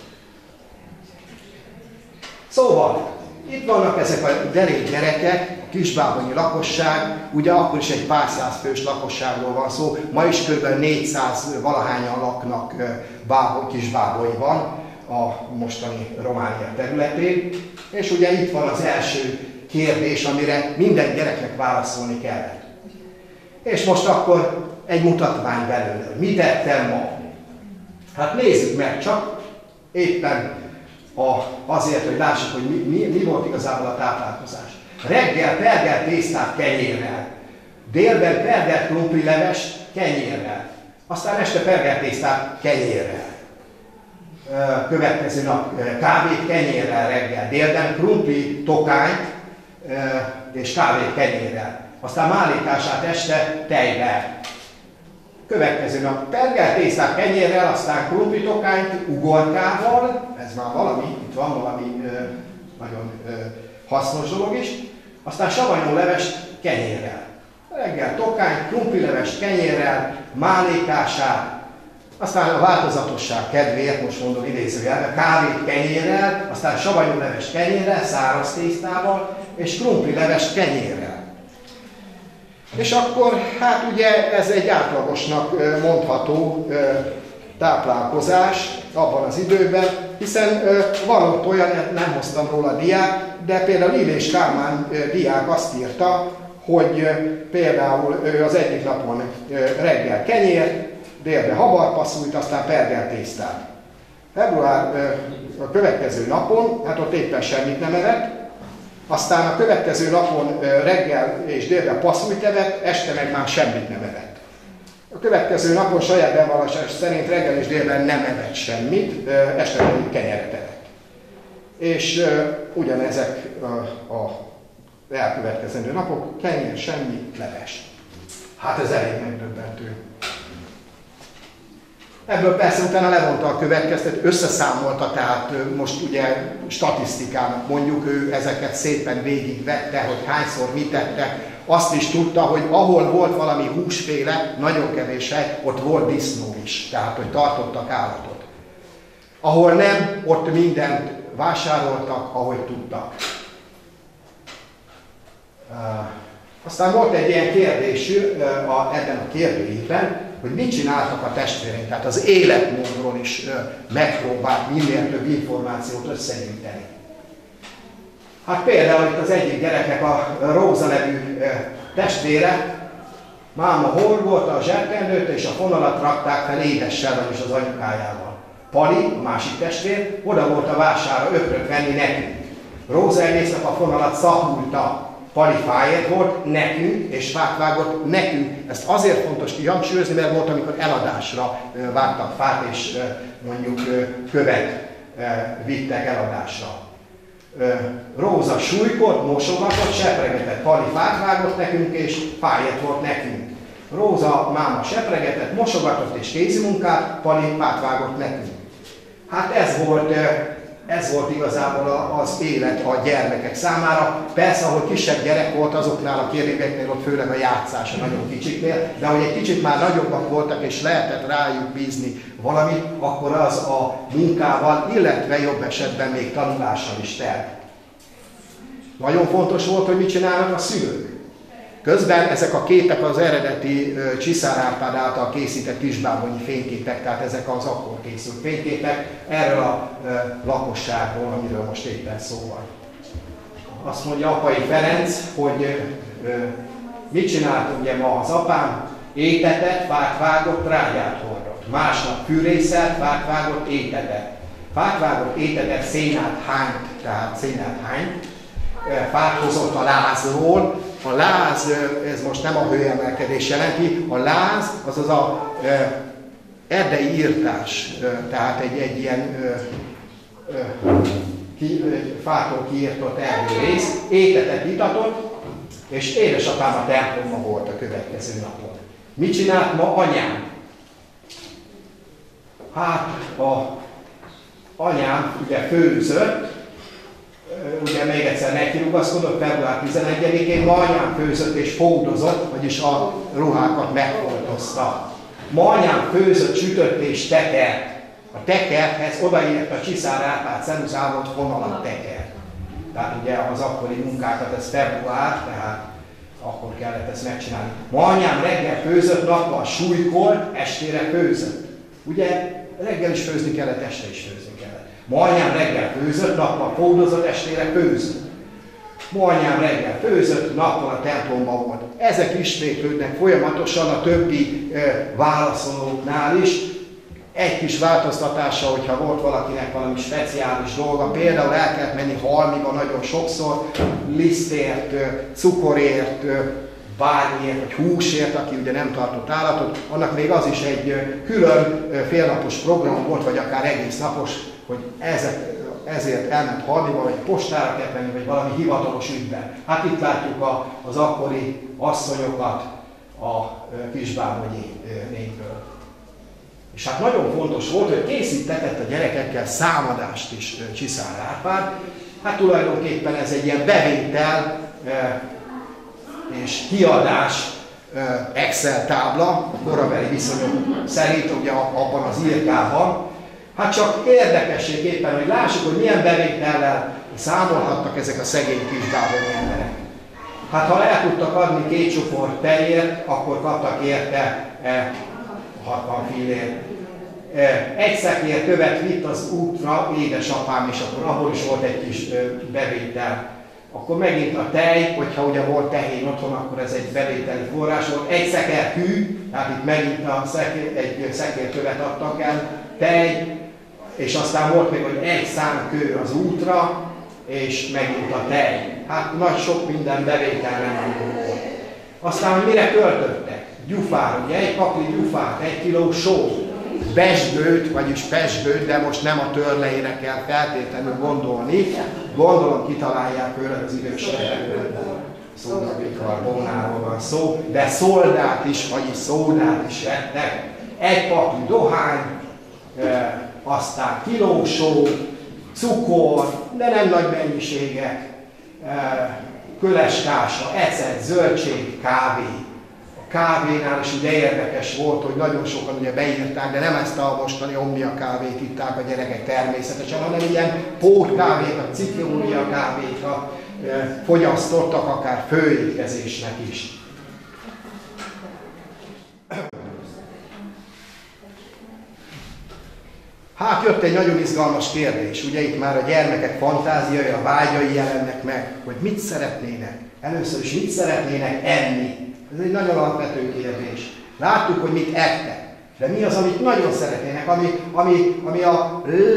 Szóval, itt vannak ezek a derék gyerekek, a kisbábonyi lakosság, ugye akkor is egy pár száz fős lakosságról van szó, ma is kb. 400 valahányan laknak Kisbábonyban, a mostani Románia területén, és ugye itt van az első kérdés, amire minden gyereknek válaszolni kellett. És most akkor egy mutatvány belőle, hogy mit tettem ma. Hát nézzük meg csak, éppen azért, hogy lássuk, hogy mi volt igazából a táplálkozás. Reggel pergelt tésztát kenyérrel, délben pergelt krumplileves kenyérrel, aztán este pergelt tésztát kenyérrel. Következő nap kávét kenyérrel reggel, délben krumpli tokányt és kávét kenyérrel, aztán málékását este tejvel. Következő nap pergelt tésztát kenyérrel, aztán krumpli tokányt ugorkával, ez már valami, itt van valami nagyon hasznos dolog is, aztán savanyúleves kenyérrel. Reggel tokány, krumplileves kenyérrel, málékását, aztán a változatosság kedvéért, most mondom idézőjelben, kávét kenyérrel, aztán savanyúleves kenyérrel, száraz tésztával, és krumplileves kenyérrel. És akkor, hát ugye ez egy átlagosnak mondható táplálkozás abban az időben, hiszen van ott olyan, nem hoztam róla diák, de például Illés Kálmán diák azt írta, hogy például ő az egyik napon reggel kenyér, délre habarpasszújt, aztán pergelt tésztát. Február a következő napon, hát ott éppen semmit nem evett, Aztán a következő napon reggel és délben passzújt evett, este meg már semmit nem evett. A következő napon saját bevallásás szerint reggel és délben nem evett semmit, este pedig kenyeret evett. És ugyanezek a elkövetkezendő napok, kenyér, semmi, leves. Hát ez elég megdöbbentő. Ebből persze utána levonta a következtet, összeszámolta, tehát most ugye statisztikának mondjuk, ő ezeket szépen végigvette, hogy hányszor mit tette. Azt is tudta, hogy ahol volt valami húsféle, nagyon kevés hely, ott volt disznó is, tehát hogy tartottak állatot. Ahol nem, ott mindent vásároltak, ahogy tudtak. Aztán volt egy ilyen kérdésű ebben a kérdőívben, hogy mit csináltak a testvéreink, tehát az életmódról is megpróbált minél több információt összegyűjteni. Hát például itt az egyik gyerekek, a Róza nevű testvére, máma horgolta a zsebkendőt és a fonalat rakták fel édessel, vagyis az anyukájával. Pali, a másik testvér, oda volt a vására ökröt venni nekünk. Róza egész nap a fonalat szahulta. Pali fáért volt nekünk, és fát vágott nekünk. Ezt azért fontos kihangsúlyozni, mert volt, amikor eladásra vágtak fát, és mondjuk követ vittek eladásra. Róza súlykolt, mosogatott, sepregetett. Pali fát vágott nekünk, és fáért volt nekünk. Róza máma sepregetett, mosogatott és kézimunkát, Pali fát vágott nekünk. Hát ez volt igazából az élet a gyermekek számára. Persze, ahol kisebb gyerek volt, azoknál a kérdéseknél ott főleg a játszása nagyon kicsiknél, de ahogy egy kicsit már nagyobbak voltak és lehetett rájuk bízni valamit, akkor az a munkával, illetve jobb esetben még tanulással is telt. Nagyon fontos volt, hogy mit csinálnak a szülők. Közben ezek a képek az eredeti Csiszár Árpád által készített kisbábonyi fényképek, tehát ezek az akkor készült fényképek erről a lakosságról, amiről most éppen szó van. Azt mondja Apai Ferenc, hogy mit csinált ugye ma az apám? Étetett, fát vágott, trágyát hordott. Másnap fűrészelt, fát vágott, étetett. Fát vágott, étetett, szénát hányt, tehát szénát hányt. Fát hozott a lázról. A láz, ez most nem a hőemelkedés jelenti, a láz az az a erdei írtás, tehát egy ilyen fától kiírtott erdei rész, étetet itatott, és édesapám a templomban volt a következő napon. Mit csinált ma anyám? Hát anyám ugye főzött, ugye még egyszer nekirugaszkodott, február 11-én, ma anyám főzött és fódozott, vagyis a ruhákat megfoltozta. Ma anyám főzött, sütött és tekert. A tekerthez odaírt a Csiszár Árpád ceruzázott fonalat tekert. Tehát ugye az akkori munkákat, ez február, tehát akkor kellett ezt megcsinálni. Ma anyám reggel főzött, nappal súlykolt, estére főzött. Ugye reggel is főzni kellett, este is főzni kellett. Ma anyám reggel főzött, nappal fódozott, estére főzött. Ma anyám reggel főzött, nappal a templomban volt. Ezek ismétlődnek folyamatosan a többi válaszolóknál is. Egy kis változtatása, hogyha volt valakinek valami speciális dolga, például el kellett menni Halmiba nagyon sokszor, lisztért, cukorért, bármiért, vagy húsért, aki ugye nem tartott állatot, annak még az is egy külön félnapos program volt, vagy akár egész napos, hogy ezért elment Halmiba, vagy postára kellett menni, vagy valami hivatalos ügyben. Hát itt látjuk az akkori asszonyokat a kisbábonyi népből. És hát nagyon fontos volt, hogy készítetett a gyerekekkel számadást is Csiszár Árpád. Hát tulajdonképpen ez egy ilyen bevétel és kiadás Excel tábla, a korabeli viszonyok szerint, ugye abban az írkában. Hát csak érdekességképpen, hogy lássuk, hogy milyen bevétellel számolhattak ezek a szegény kisbábonyi emberek. Hát ha el tudtak adni 2 csuport tejért, akkor kaptak érte 60 fillért. Egy szekér követ vitt az útra édesapám, és akkor abból is volt egy kis bevétel. Akkor megint a tej, hogyha ugye volt tehén otthon, akkor ez egy bevételi forrás volt. Egy szekér hű, tehát itt megint egy szekér követ adtak el, tej, és aztán volt még, hogy egy szám kő az útra, és megint a tej. Hát nagy sok minden bevételre nem volt. Aztán, hogy mire költöttek? Gyufára, ugye egy pakli gyufát, 1 kiló só, besgőt, vagyis pesgőt, de most nem a törleire kell feltétlenül gondolni. Gondolom kitalálják őle az idősebbek, szódabikarbónáról van szó, de szoldát is, vagyis szódát is vettek. Egy pakli dohány, aztán kiló só, cukor, de nem nagy mennyiségek, köleskása, ecet, zöldség, kávé. A kávénál is ugye érdekes volt, hogy nagyon sokan ugye beírták, de nem ezt a mostani Omnia kávét itták a gyerekek természetesen, hanem ilyen pótkávét, a cikliónia kávét fogyasztottak, akár főétkezésnek is. Hát jött egy nagyon izgalmas kérdés, ugye itt már a gyermekek fantáziai, a vágyai jelennek meg, hogy mit szeretnének. Először is mit szeretnének enni. Ez egy nagyon alapvető kérdés. Láttuk, hogy mit ettek, de mi az, amit nagyon szeretnének, ami a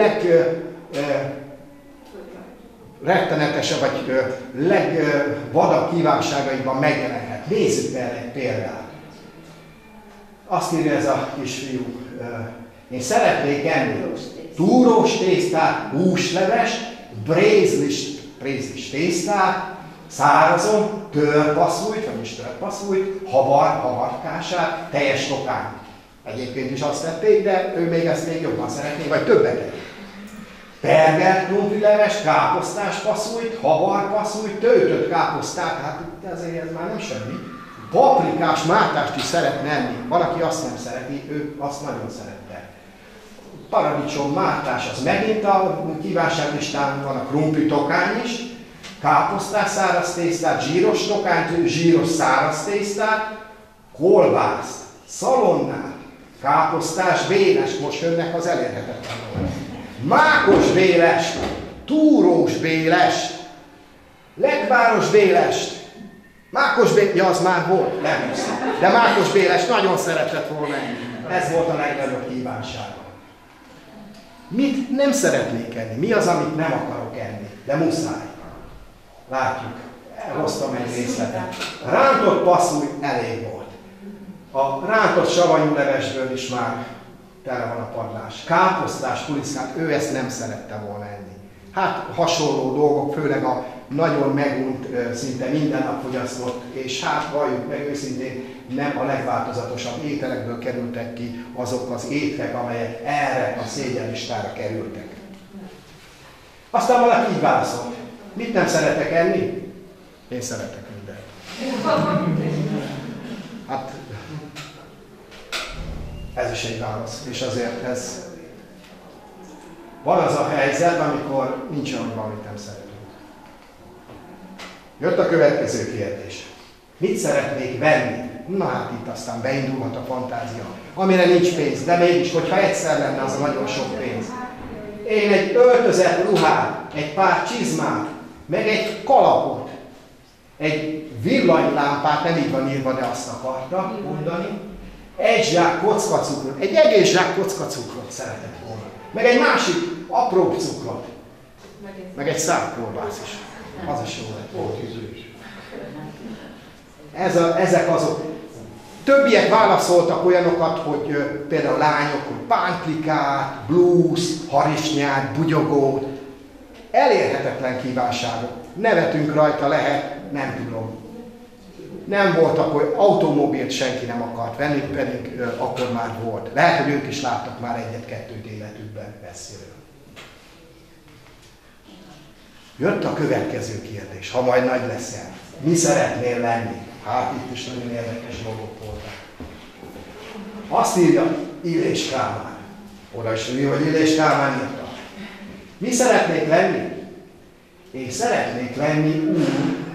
legrettenetesebb, vagy legvadabb kívánságaikban megjelenhet. Nézzük erre egy példát. Azt írja ez a kisfiú. Én szeretnék enni túrós tésztát, húsleves, brézlis tésztát, szárazon, törpasszújt, vagyis törpasszújt, havarkását, teljes tokányt. Egyébként is azt tették, de ő még ezt még jobban szeretné, vagy többet. Pergert krumplileves, káposztás passzújt, havarpasszújt, töltött káposztát, hát azért ez már nem semmi. Paprikás mártást is szeretne enni. Van, aki azt nem szereti, ő azt nagyon szerette. Paradicsom mártás, az megint a kívánságlistán van, a krumpli tokány is, káposztás száraz tésztát, zsíros tokányt, zsíros száraz tésztát, kolbászt, szalonnát, káposztás bélest, most jönnek az elérhetetlen dolgok. Mákos bélest, túrós bélest, lekváros bélest, mákos bélest, ja, az már volt, nem hiszem. De mákos bélest nagyon szeretett volna enni. Ez volt a legnagyobb kívánsága. Mit nem szeretnék enni? Mi az, amit nem akarok enni? De muszáj. Látjuk. Elhoztam egy részletet. Rántott passzúj elég volt. A rántott savanyú levesből is már tele van a padlás. Káposztás, puliszkát, ő ezt nem szerette volna enni. Hát hasonló dolgok, főleg a nagyon megunt, szinte minden nap fogyasztott, és hát valljuk meg őszintén, nem a legváltozatosabb ételekből kerültek ki azok az ételek, amelyek erre a szégyenlistára kerültek. Aztán valaki így válaszolt. Mit nem szeretek enni? Én szeretek mindent. Hát ez is egy válasz, és azért ez van az a helyzet, amikor nincs olyan, valamit nem szeretünk. Jött a következő kérdés. Mit szeretnék venni? Na hát itt aztán beindulhat a fantázia. Amire nincs pénz, de mégis, hogyha egyszer lenne, az a nagyon sok pénz. Én egy öltözett ruhát, egy pár csizmát, meg egy kalapot, egy villanylámpát, nem így van írva, de azt akarta mondani, egy zsák kockacukrot, egy egész zsák kockacukrot szeretett volna. Meg egy másik apróbb cukrot. Meg egy szárkolbász is. Az is jó lett. Ezek azok. Többiek válaszoltak olyanokat, hogy például lányok, hogy pántlikát, blues, harisnyát, bugyogót. Elérhetetlen kívánságok. Nevetünk rajta, lehet, nem tudom. Nem voltak, hogy automobilt senki nem akart venni, pedig akkor már volt. Lehet, hogy ők is láttak már egyet-kettőt életükben messziről. Jött a következő kérdés, ha majd nagy leszel. Mi szeretnél lenni? Hát itt is nagyon érdekes dolgok voltak. Azt írja Illés Kálmán. Oda is írja, hogy Illés Kálmán írta. Mi szeretnék lenni? Én szeretnék lenni úr,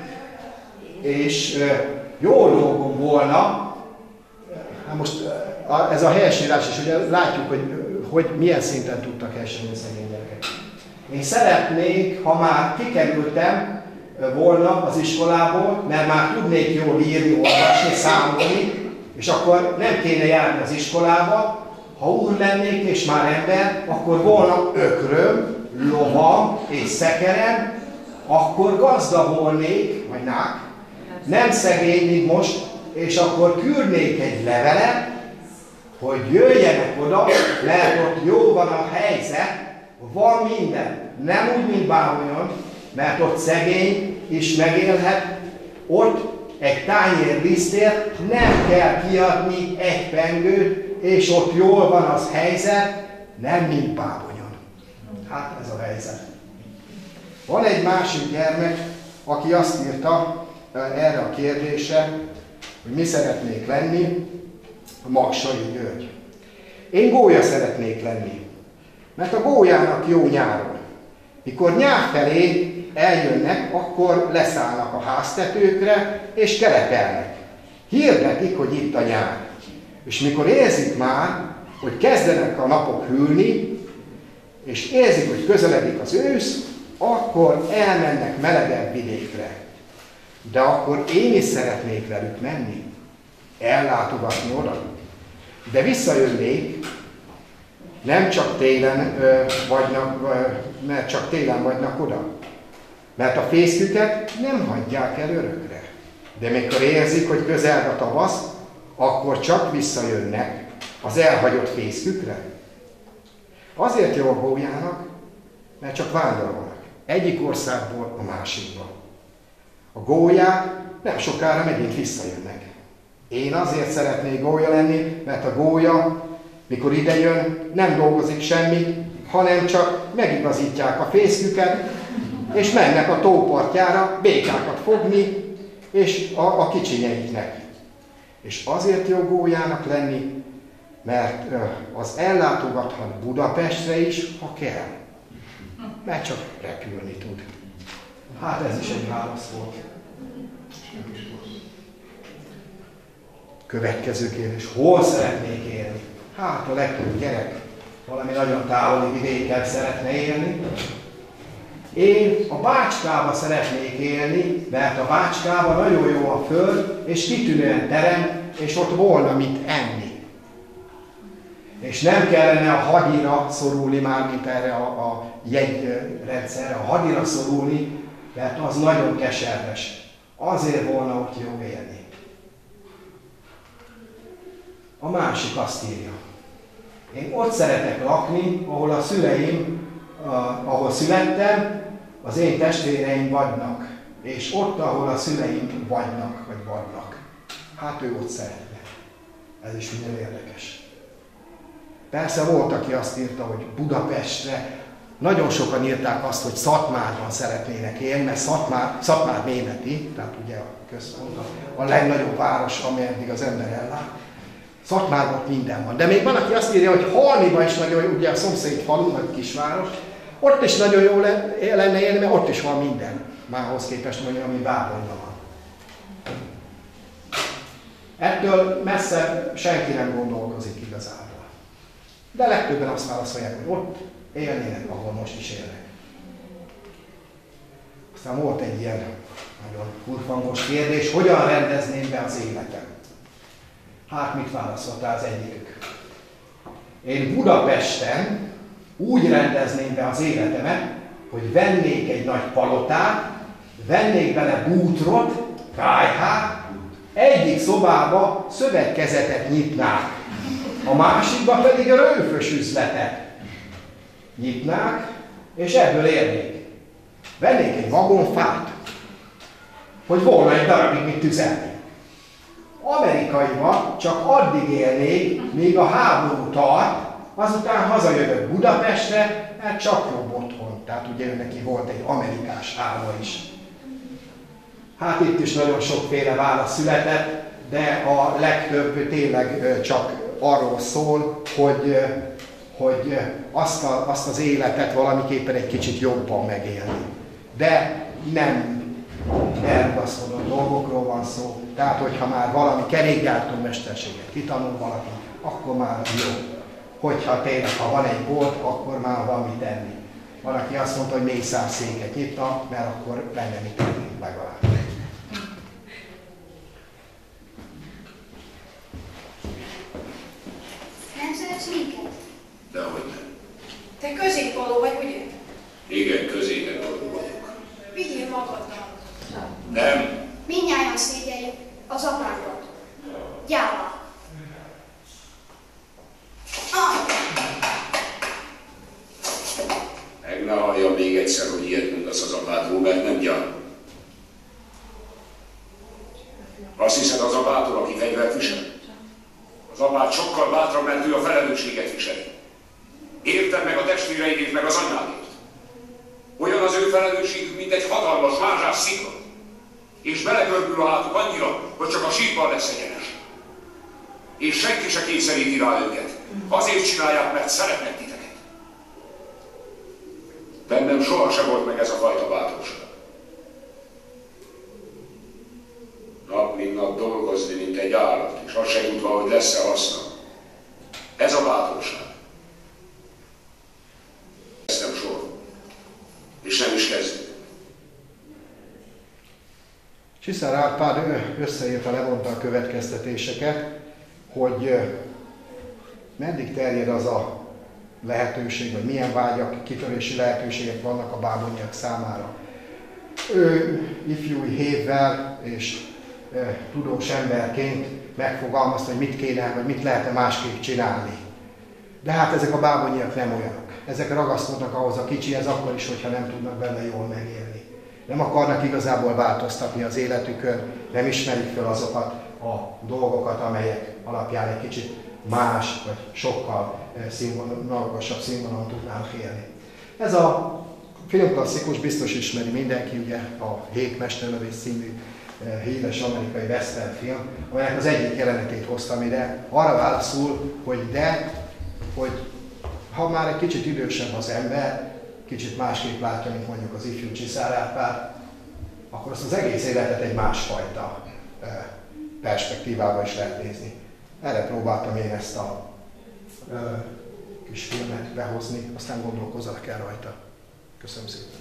és jó dolgom volna, hát most ez a helyesírás is, ugye látjuk, hogy milyen szinten tudtak helyesírni szegény gyerekek. Én szeretnék, ha már kikerültem volna az iskolából, mert már tudnék jól írni, olvasni, számolni, és akkor nem kéne járni az iskolába, ha úr lennék és már ember, akkor volna ökröm, lovam és szekerem, akkor gazda volnék, vagy nák, nem szegény, mint most, és akkor küldnék egy levelet, hogy jöjjenek oda, mert ott jó van a helyzet, van minden. Nem úgy, mint Bábonyon, mert ott szegény is megélhet, ott egy tányér lisztért nem kell kiadni egy pengőt, és ott jól van az helyzet, nem mint Bábonyon. Hát ez a helyzet. Van egy másik gyermek, aki azt írta erre a kérdésre, hogy mi szeretnék lenni, Magsai György. Én gólya szeretnék lenni, mert a gólyának jó nyáron. Mikor nyár felé eljönnek, akkor leszállnak a háztetőkre, és kerepelnek. Hirdetik, hogy itt a nyár. És mikor érzik már, hogy kezdenek a napok hűlni, és érzik, hogy közeledik az ősz, akkor elmennek melegebb vidékre. De akkor én is szeretnék velük menni, ellátogatni oda. De visszajönnék, nem csak télen mert csak télen vagynak oda. Mert a fészküket nem hagyják el örökre. De mikor érzik, hogy közel a tavasz, akkor csak visszajönnek az elhagyott fészkükre. Azért jó a gólyának, mert csak vándorolnak. Egyik országból a másikba. A gólyák nem sokára megint visszajönnek. Én azért szeretnék gólya lenni, mert a gólya, mikor idejön, nem dolgozik semmit, hanem csak megigazítják a fészküket, és mennek a tópartjára békákat fogni, és a kicsinyeiknek. És azért jó gólyának lenni, mert az ellátogathat Budapestre is, ha kell. Mert csak repülni tud. Hát ez is egy válasz volt. Következő kérdés. Hol szeretnék élni? Hát a legtöbb gyerek valami nagyon távoli vidéken szeretne élni. Én a Bácskába szeretnék élni, mert a Bácskában nagyon jó a föld, és kitűnően terem, és ott volna mit enni. És nem kellene a hadira szorulni, mármint erre a jegyrendszerre, a hadira szorulni, mert az nagyon keserves. Azért volna ott jó élni. A másik azt írja. Én ott szeretek lakni, ahol a szüleim, ahol születtem, az én testvéreim vannak. És ott, ahol a szüleim vannak, vagy vannak. Hát ő ott szeretne. Ez is minden érdekes. Persze volt, aki azt írta, hogy Budapestre. Nagyon sokan írták azt, hogy Szatmárban szeretnének élni, mert Szatmár németi, tehát ugye a központ, a legnagyobb város, ameddig az ember ellát. Szatmárban minden van. De még van, aki azt írja, hogy Halmiban is nagyon jó, ugye a szomszéd falu, vagy kisváros, ott is nagyon jó lenne élni, mert ott is van minden. Már ahhoz képest mondjuk, ami Bábonyban van. Ettől messze senki nem gondolkozik igazából. De legtöbben azt válaszolják, hogy ott élnének, ahol most is élnek. Aztán volt egy ilyen nagyon furfangos kérdés, hogyan rendezném be az életem? Hát mit válaszoltál az egyikük? Én Budapesten úgy rendezném be az életemet, hogy vennék egy nagy palotát, vennék bele bútrot, kályhát, egyik szobába szövetkezetet nyitnák, a másikba pedig a rőfös üzletet nyitnák, és ebből élnék. Vennék egy vagonfát, hogy volna egy darabig mit tüzelni. Amerikaiban csak addig élnék, míg a háború tart, azután hazajövök Budapestre, mert csak jobb otthon. Tehát ugye ő neki volt egy amerikás álma is. Hát itt is nagyon sokféle válasz született, de a legtöbb tényleg csak arról szól, hogy azt az életet valamiképpen egy kicsit jobban megélni. De nem elrugaszkodott dolgokról van szó. Tehát, hogyha már valami kerékgyártó mesterséget kitanul valaki, akkor már jó. Hogyha tényleg, ha van egy bolt, akkor már van mit enni. Van, aki azt mondta, hogy mészárszéket nyitna, mert akkor lenne mit enni legalább. Nem szeretsz minket? Dehogy nem. Te középvaló vagy, ugye? Igen, középen való vagyok. Vigyél magadnak. Nem. Mindnyájan szégyeljük az apánkat. Gyáva. Meg ne halljam még egyszer, hogy ilyet mondasz az apádról, mert nem gyáva. Azt hiszed, az a bátor, aki fegyvert visel? Az apád sokkal bátrabb, mert ő a felelősséget viseli. Érted meg a testvéreidét, meg az anyádét. Olyan az ő felelősségük, mint egy hatalmas mázsás szikla. És belegörbül a hátuk annyira, hogy csak a síppal lesz egyenes. És senki se kényszeríti rá őket. Azért csinálják, mert szeretnek titeket. Bennem sohasem volt meg ez a fajta bátorság. Nap mint nap dolgozni, mint egy állat, és azt se tudva, hogy lesz-e haszna. Ez a bátorság. Ez nem sor. És nem is kezdő. Csiszár Árpád összeírta, levonta a következtetéseket, hogy meddig terjed az a lehetőség, vagy milyen vágyak, kitörési lehetőségek vannak a bábonyak számára. Ő ifjúi hévvel és tudós emberként megfogalmazta, hogy mit kéne, vagy mit lehetne másképp csinálni. De hát ezek a bábonyak nem olyanok. Ezek ragaszkodnak ahhoz a kicsihez akkor is, hogyha nem tudnak benne jól megélni. Nem akarnak igazából változtatni az életükön, nem ismerik fel azokat a dolgokat, amelyek alapján egy kicsit más, vagy sokkal magasabb színvonalon tudnának élni. Ez a filmklasszikus biztos ismeri mindenki, ugye a Hék Mesterlövész című híres amerikai western film, amelynek az egyik jelenetét hoztam ide, arra válaszul, hogy ha már egy kicsit idősebb az ember, kicsit másképp látja, mint mondjuk az ifjú Csiszár Árpád, akkor azt az egész életet egy másfajta perspektívába is lehet nézni. Erre próbáltam én ezt a kis filmet behozni, aztán gondolkozzanak el rajta. Köszönöm szépen!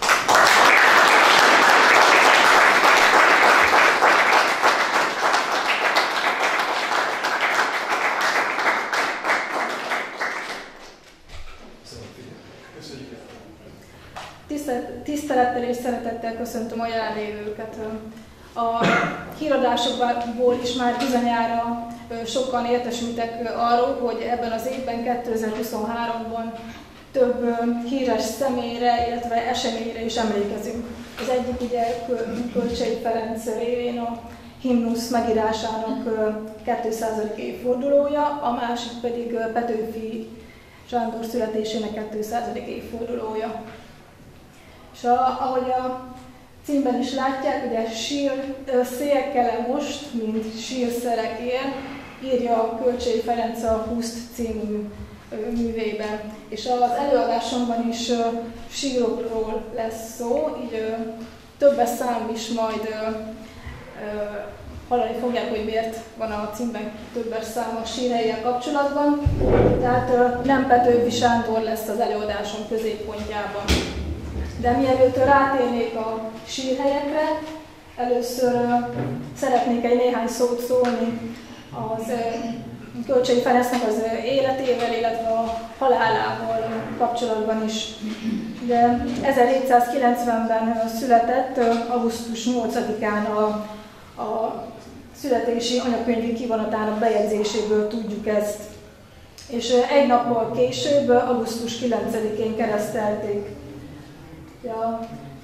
Tisztelettel és szeretettel köszöntöm a jelenlévőket. A híradásokból is már bizonyára sokan értesültek arról, hogy ebben az évben, 2023-ban több híres személyre, illetve eseményre is emlékezünk. Az egyik ugye Kölcsey Ferenc révén a himnusz megírásának 200. évfordulója, a másik pedig Petőfi Sándor születésének 200. évfordulója. És ahogy a címben is látják, ugye szélkele most, mint sírszerekért, írja Kölcsey Ferenc a Huszt című művében. És az előadásomban is sírokról lesz szó, így többes szám is majd hallani fogják, hogy miért van a címben többes szám a sírhellyel kapcsolatban. Tehát nem Petőfi Sándor lesz az előadásom középpontjában. De mielőtt rátérnék a sírhelyekre, először szeretnék egy néhány szót szólni az Kölcsey Ferencnek az életével, illetve a halálával kapcsolatban is. De 1790-ben született, augusztus 8-án a születési anyakönyvi kivonatának bejegyzéséből tudjuk ezt. És egy nappal később, augusztus 9-én keresztelték. A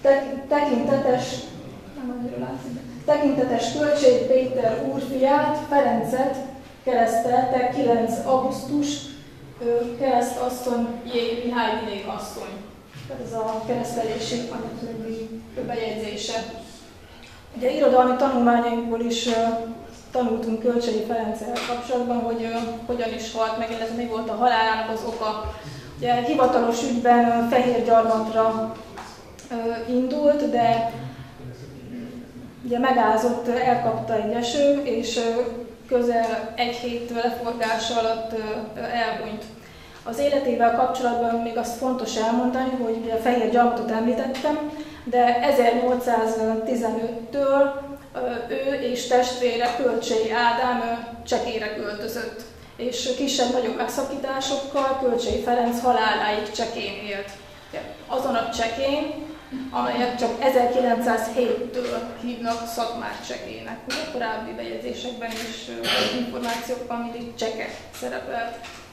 tekintetes Kölcsey Péter úrfiát, Ferencet keresztelte 9. augusztus, keresztasszony J. Mihály asszony. Ez a keresztelési anyakönyvi bejegyzése. Ugye irodalmi tanulmányainkból is tanultunk Kölcsey Ferenccel kapcsolatban, hogy hogyan is halt meg, illetve mi volt a halálának az oka. Ugye hivatalos ügyben Fehérgyarmatra indult, de ugye megázott, elkapta egy eső, és közel egy hét leforgása alatt elhunyt. Az életével kapcsolatban még azt fontos elmondani, hogy ugye Fehérgyarmatot említettem, de 1815-től ő és testvére Kölcsey Ádám Csekére költözött, és kisebb-nagyobb megszakításokkal Kölcsey Ferenc haláláig Csekén élt. Azon a Csekén, amelyet csak 1907-től hívnak szakmárcsekének. A korábbi bejegyzésekben és információkban mindig cseke szerepelt.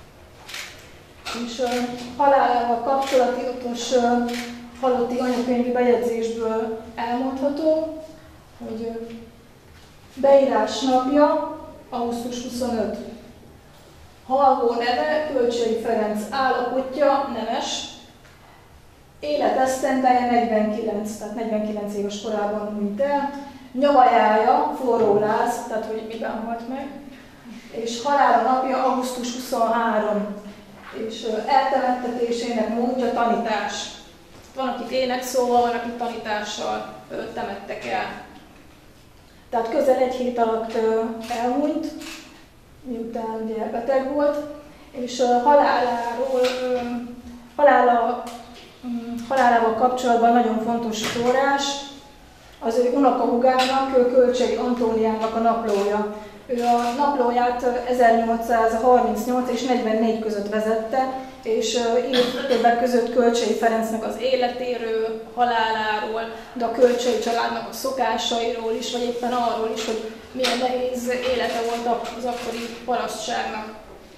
És halálával kapcsolatos halotti anyakönyvi bejegyzésből elmondható, hogy beírás napja augusztus 25. Halvó neve Kölcsei Ferenc, állapottja nemes, életesztendeje 49, tehát 49 éves korában hunyt el, nyavajája forró láz, tehát hogy miben halt meg, és halála napja augusztus 23, és eltemettetésének módja tanítás. Van, akit énekszóval, van, akit tanítással temettek el. Tehát közel egy hét alatt elhunyt, miután ugye beteg volt, és halálával kapcsolatban nagyon fontos forrás az ő unokahúgának, Kölcsei Antóniának a naplója. Ő a naplóját 1838 és 44 között vezette, és írt többek között Kölcsei Ferencnek az életéről, haláláról, de a Kölcsei családnak a szokásairól is, vagy éppen arról is, hogy milyen nehéz élete volt az akkori parasztságnak.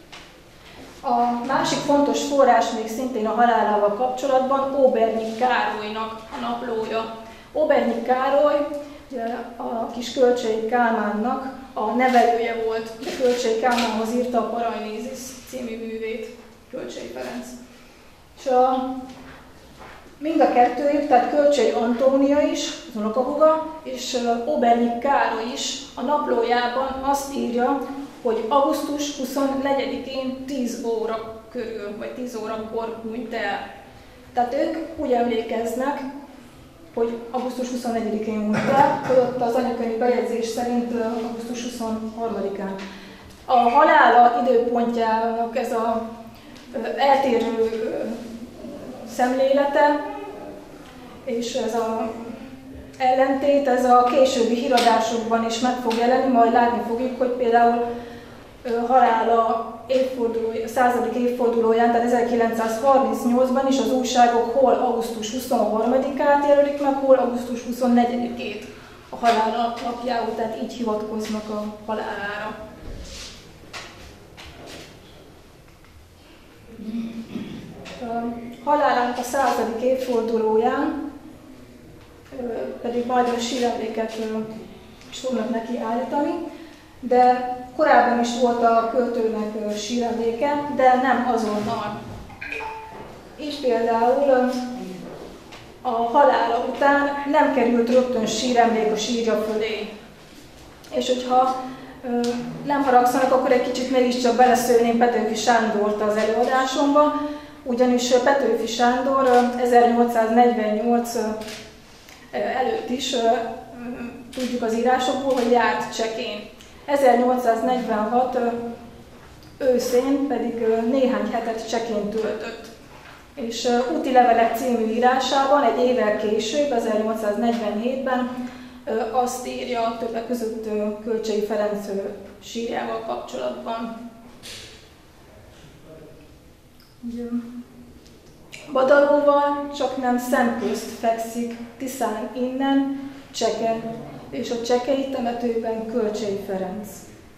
A másik fontos forrás még szintén a halálával kapcsolatban Óbernyik Károlynak a naplója. Óbernyik Károly a kis Kölcsei Kálmánnak a nevelője volt, de Kölcsei Kálmánhoz írta a Parajnézis című művét, Kölcsei Ferenc. És mind a kettőjük, tehát Kölcsei Antónia is, az unokahúga, és Óbernyik Károly is a naplójában azt írja, hogy augusztus 24-én 10 óra körül, vagy 10 órakor hunyt el. Tehát ők úgy emlékeznek, hogy augusztus 24-én hunyt el, hogy ott az anyakönyvi bejegyzés szerint augusztus 23-án. A halála időpontjának ez a eltérő szemlélete, és ez az ellentét, ez a későbbi híradásokban is meg fog jelenni, majd látni fogjuk, hogy például halála 100. évfordulóján, tehát 1938-ban is az újságok hol augusztus 23-át jelölik meg, hol augusztus 24-ét a halála napjául, tehát így hivatkoznak a halálára. Halálának a 100. évfordulóján pedig majd a síremléket is fognak neki állítani, de korábban is volt a költőnek síremléke, de nem azonnal. Így például a halála után nem került rögtön síremlék a sírja fölé. És hogyha nem haragszanak, akkor egy kicsit mégiscsak beleszőném Petőfi Sándort az előadásomba, ugyanis Petőfi Sándor 1848 előtt is tudjuk az írásokból, hogy járt Csekén. 1846 őszén pedig néhány hetet Csekén töltött. És Úti levelek című írásában egy évvel később, 1847-ben azt írja többek között Kölcsei Ferenc sírjával kapcsolatban. Badalóval csak nem szemközt fekszik Tiszán innen, Cseke, és a csekei temetőben Kölcsei Ferenc.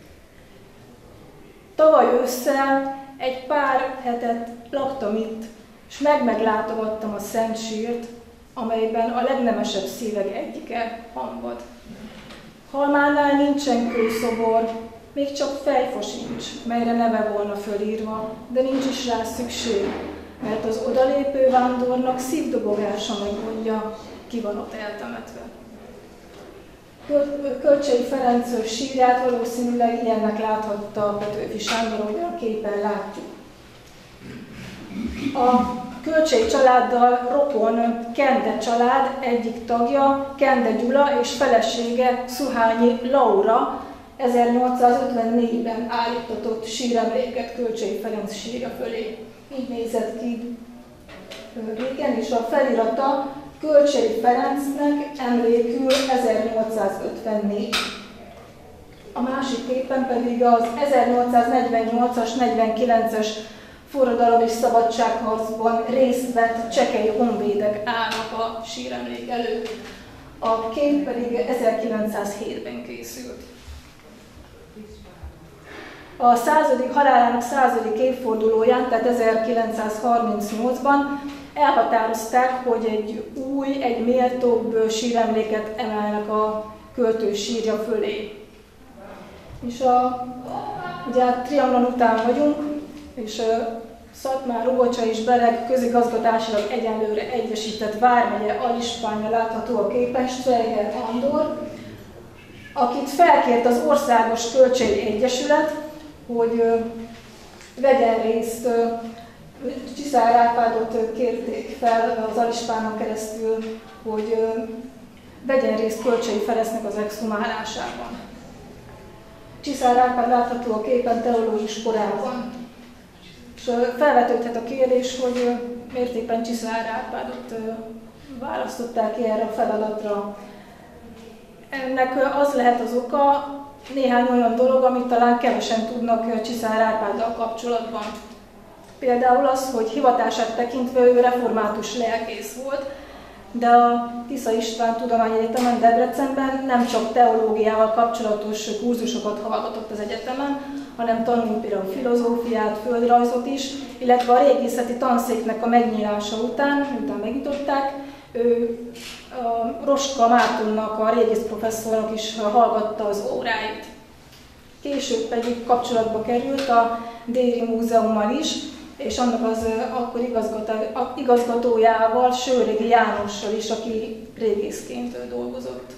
Tavaly ősszel egy pár hetet laktam itt, és meglátogattam a Szent Sírt, amelyben a legnemesebb szívek egyike hamvad. Halmánál nincsen kőszobor, még csak fejfa sincs, melyre neve volna fölírva, de nincs is rá szükség, mert az odalépő vándornak szívdobogása megmondja, ki van ott eltemetve. Kölcsei Ferenc sírját valószínűleg ilyennek láthatta Petőfi Sándor, ahogy a képen látjuk. A Kölcsei családdal rokon Kende család egyik tagja, Kende Gyula és felesége Szuhányi Laura 1854-ben állítatott síremléket Kölcsei Ferenc sírja fölé. Így nézett ki régen, és a felirata Kölcsei Ferencnek emlékül 1854. A másik képen pedig az 1848-as, 49-es forradalom és szabadságharcban részt vett csekély honvédek állnak a síremlék előtt. A kép pedig 1907-ben készült. A halálának 100. évfordulóján, tehát 1938-ban elhatározták, hogy egy új, egy méltóbb síremléket emelnek a költő sírja fölé. És ugye a Trianon után vagyunk, és Szatmár, Lugocsa és Bereg közigazgatásilag egyenlőre egyesített vármegye Alispánja látható a képen, Streicher Andor, akit felkért az Országos Kölcsei Egyesület, hogy vegyen részt, Csiszár Árpádot kérték fel az Alispánon keresztül, hogy vegyen részt Kölcsei Ferencnek az exhumálásában. Csiszár Árpád látható a képen teológus korában. És felvetődhet a kérdés, hogy miért éppen Csiszár Árpádot választották ki erre a feladatra. Ennek az lehet az oka, néhány olyan dolog, amit talán kevesen tudnak Csiszár Árpáddal kapcsolatban. Például az, hogy hivatását tekintve ő református lelkész volt, de a Tisza István Tudományegyetemen Debrecenben nem csak teológiával kapcsolatos kurzusokat hallgatott az egyetemen, hanem tanult például filozófiát, földrajzot is, illetve a régészeti tanszéknek a megnyílása után, miután megnyitották, ő Roska Mártonnak, a régész professzornak is hallgatta az óráit. Később pedig kapcsolatba került a Déri Múzeummal is, és annak az akkor igazgatójával, Sőrégi Jánossal is, aki régészként dolgozott.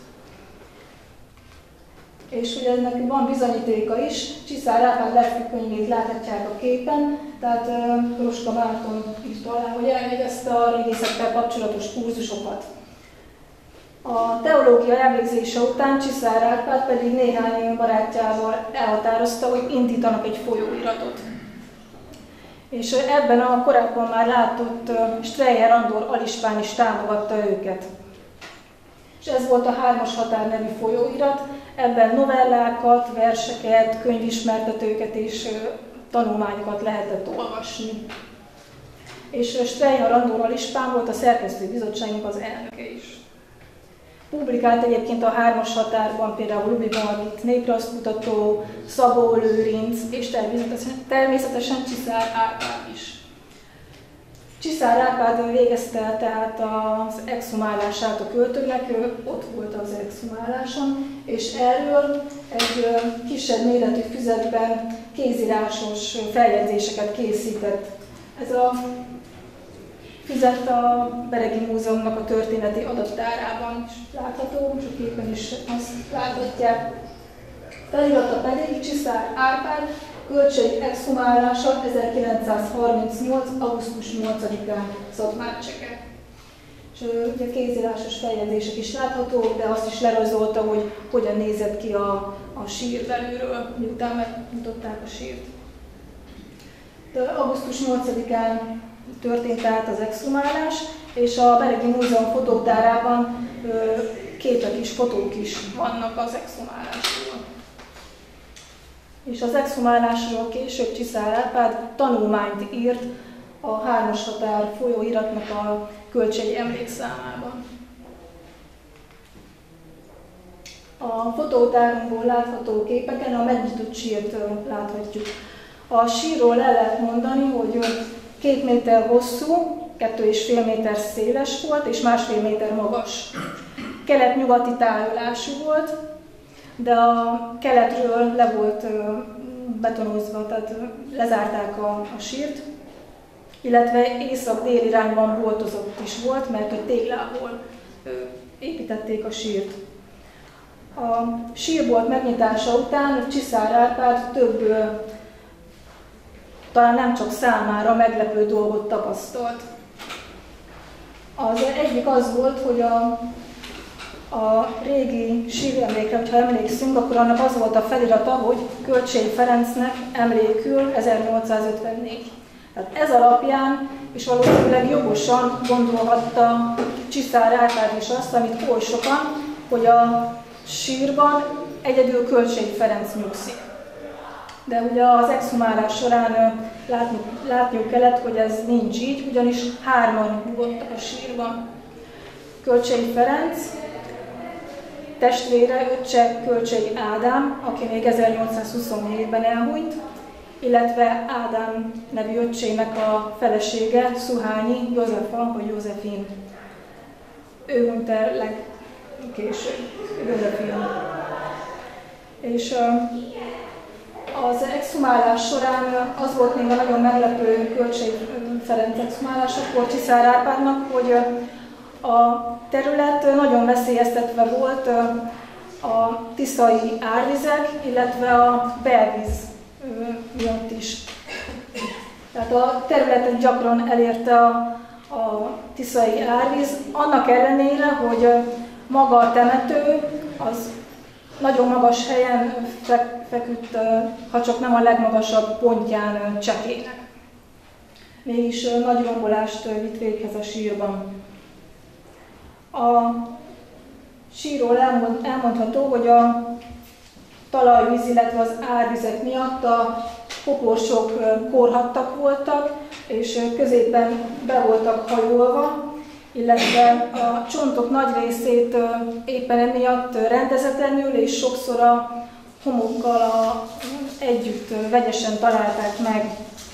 És ugye ennek van bizonyítéka is, Csiszár Árpád legfőkönyvét láthatják a képen, tehát Roska Márton írta alá, hogy elvégezte a régészettel kapcsolatos kurzusokat. A teológia elvégzése után Csiszár Árpád pedig néhány barátjával elhatározta, hogy indítanak egy folyóiratot. És ebben a korábban már látott Streicher Andor Alispán is támogatta őket. És ez volt a 3-as határ nevű folyóirat, ebben novellákat, verseket, könyvismertetőket és tanulmányokat lehetett olvasni. És Streicher Andor Alispán volt a szerkesztői bizottságnak az elnöke is. Publikált egyébként a 3-as határban például Lubi Margit néprajzkutató, Szabó Lőrinc és természetesen Csiszár Árpád is. Csiszár Árpád végezte tehát az exhumálását a költőnek, ő ott volt az exhumáláson, és erről egy kisebb méretű füzetben kézírásos feljegyzéseket készített. Ez a füzet a Beregi Múzeumnak a történeti adattárában is látható, és a képen is azt láthatják. Felirata pedig Csiszár Árpád kölcsei exhumálása 1938. augusztus 8-án Szatmárcseke. És ugye kézírásos feljegyzések is láthatók, de azt is lerajzolta, hogy hogyan nézett ki a sír belülről, miután megmutatták a sírt. De augusztus 8-án történt tehát az exhumálás, és a Beregi Múzeum fotótárában képek és fotók is vannak az exhumálásról. És az exhumálásról később Csiszár Árpád tanulmányt írt a 3-as határ folyóiratnak a kölcsei emlékszámában. A fotótárunkból látható képeken a megnyitott sírt láthatjuk. A sírról el lehet mondani, hogy 2 méter hosszú, 2,5 méter széles volt, és 1,5 méter magas. Kelet-nyugati tájolású volt, de a keletről le volt betonozva, tehát lezárták a sírt, illetve észak-dél irányban boltozott is volt, mert hogy téglából építették a sírt. A sírbolt megnyitása után Csiszár Árpád több, talán nem csak számára meglepő dolgot tapasztalt. Az egyik az volt, hogy a régi síremlékre, hogyha emlékszünk, akkor annak az volt a felirata, hogy Kölcsei Ferencnek emlékül 1854. Tehát ez alapján, és valószínűleg jogosan gondolhatta Csiszár Árpád is azt, amit oly sokan, hogy a sírban egyedül Kölcsei Ferenc nyugszik. De ugye az exhumálás során látniuk kellett, hogy ez nincs így, ugyanis 3-an nyugodtak a sírban. Kölcsei Ferenc, testvére, öccse Kölcsei Ádám, aki még 1827-ben elhunyt, illetve Ádám nevű öccsének a felesége, Szuhányi Józefa, vagy Józefin. Ő hunyt el legkésőbb, Józefin. És az exhumálás során az volt még a nagyon meglepő Kölcsei Ferenc exhumálásakor Csiszár Árpádnak, hogy a terület nagyon veszélyeztetve volt a tiszai árvizek, illetve a belvíz miatt is. Tehát a területet gyakran elérte a tiszai árvíz, annak ellenére, hogy maga a temető az nagyon magas helyen feküdt, ha csak nem a legmagasabb pontján Csekének. Mégis nagy rombolást vitt véghez a sírban. A sírról elmondható, hogy a talajvíz, illetve az árvizek miatt a koporsók korhattak voltak, és középen be voltak hajolva, illetve a csontok nagy részét éppen emiatt rendezetlenül és sokszor a homokkal együtt vegyesen találták meg.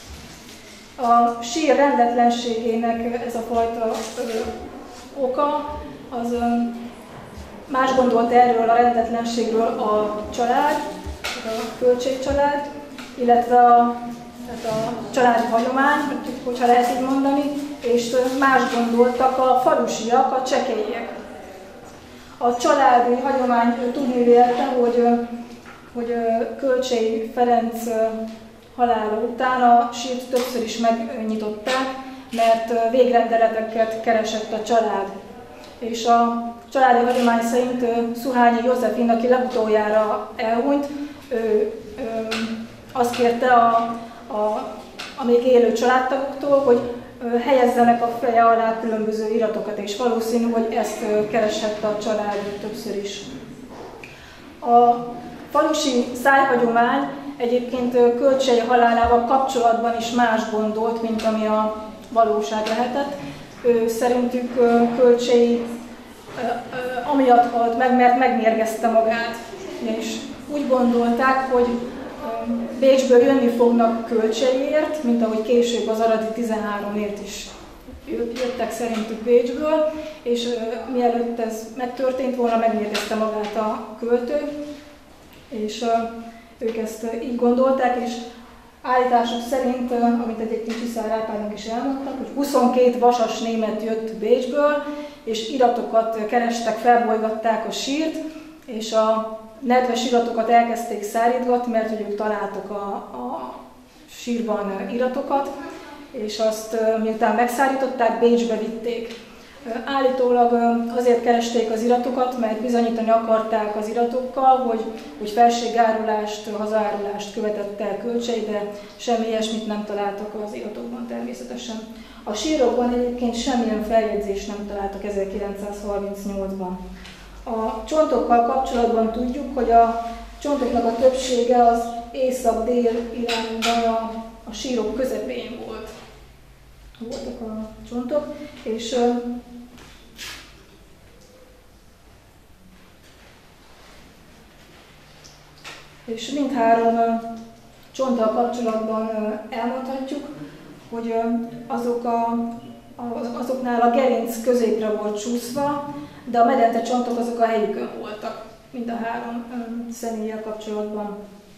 A sír rendetlenségének ez a fajta oka, az más gondolt erről a rendetlenségről a család, a Kölcsei család, illetve a családi hagyomány, hogyha lehet így mondani, és más gondoltak a falusiak, a csekélyiek. A családi hagyomány tudni vélte, hogy Kölcsei Ferenc halála után a sírt többször is megnyitották, mert végrendeleteket keresett a család. És a családi hagyomány szerint Szuhányi Józefin, aki legutoljára elhunyt, azt kérte a még élő családtagoktól, hogy helyezzenek a feje alá különböző iratokat, és valószínű, hogy ezt kereshette a család többször is. A falusi szájhagyomány egyébként Kölcsei halálával kapcsolatban is más gondolt, mint ami a valóság lehetett. Szerintük Kölcsei amiatt halt meg, mert megmérgezte magát. És úgy gondolták, hogy Bécsből jönni fognak Kölcseiért, mint ahogy később az Aradi 13-ért is jöttek szerintük Bécsből, és mielőtt ez megtörtént volna, megmérgezte magát a költő, és ők ezt így gondolták, és állítások szerint, amit egyébként Csiszár Árpádnak is elmondtak, hogy 22 vasas német jött Bécsből, és iratokat kerestek, felbolygatták a sírt, és a nedves iratokat elkezdték szárítgatni, mert hogy ők találtak a sírban iratokat, és azt miután megszárították, Bécsbe vitték. Állítólag azért keresték az iratokat, mert bizonyítani akarták az iratokkal, hogy felségárulást, hazaárulást követett el Kölcsei, de semmi ilyesmit nem találtak az iratokban természetesen. A sírokban egyébként semmilyen feljegyzést nem találtak 1938-ban. A csontokkal kapcsolatban tudjuk, hogy a csontoknak a többsége az észak-dél irányban a sírok közepén voltak a csontok, és mindhárom csonttal kapcsolatban elmondhatjuk, hogy azoknál a gerinc középre volt csúszva, de a medence csontok azok a helyükön voltak, mind a három személlyel kapcsolatban.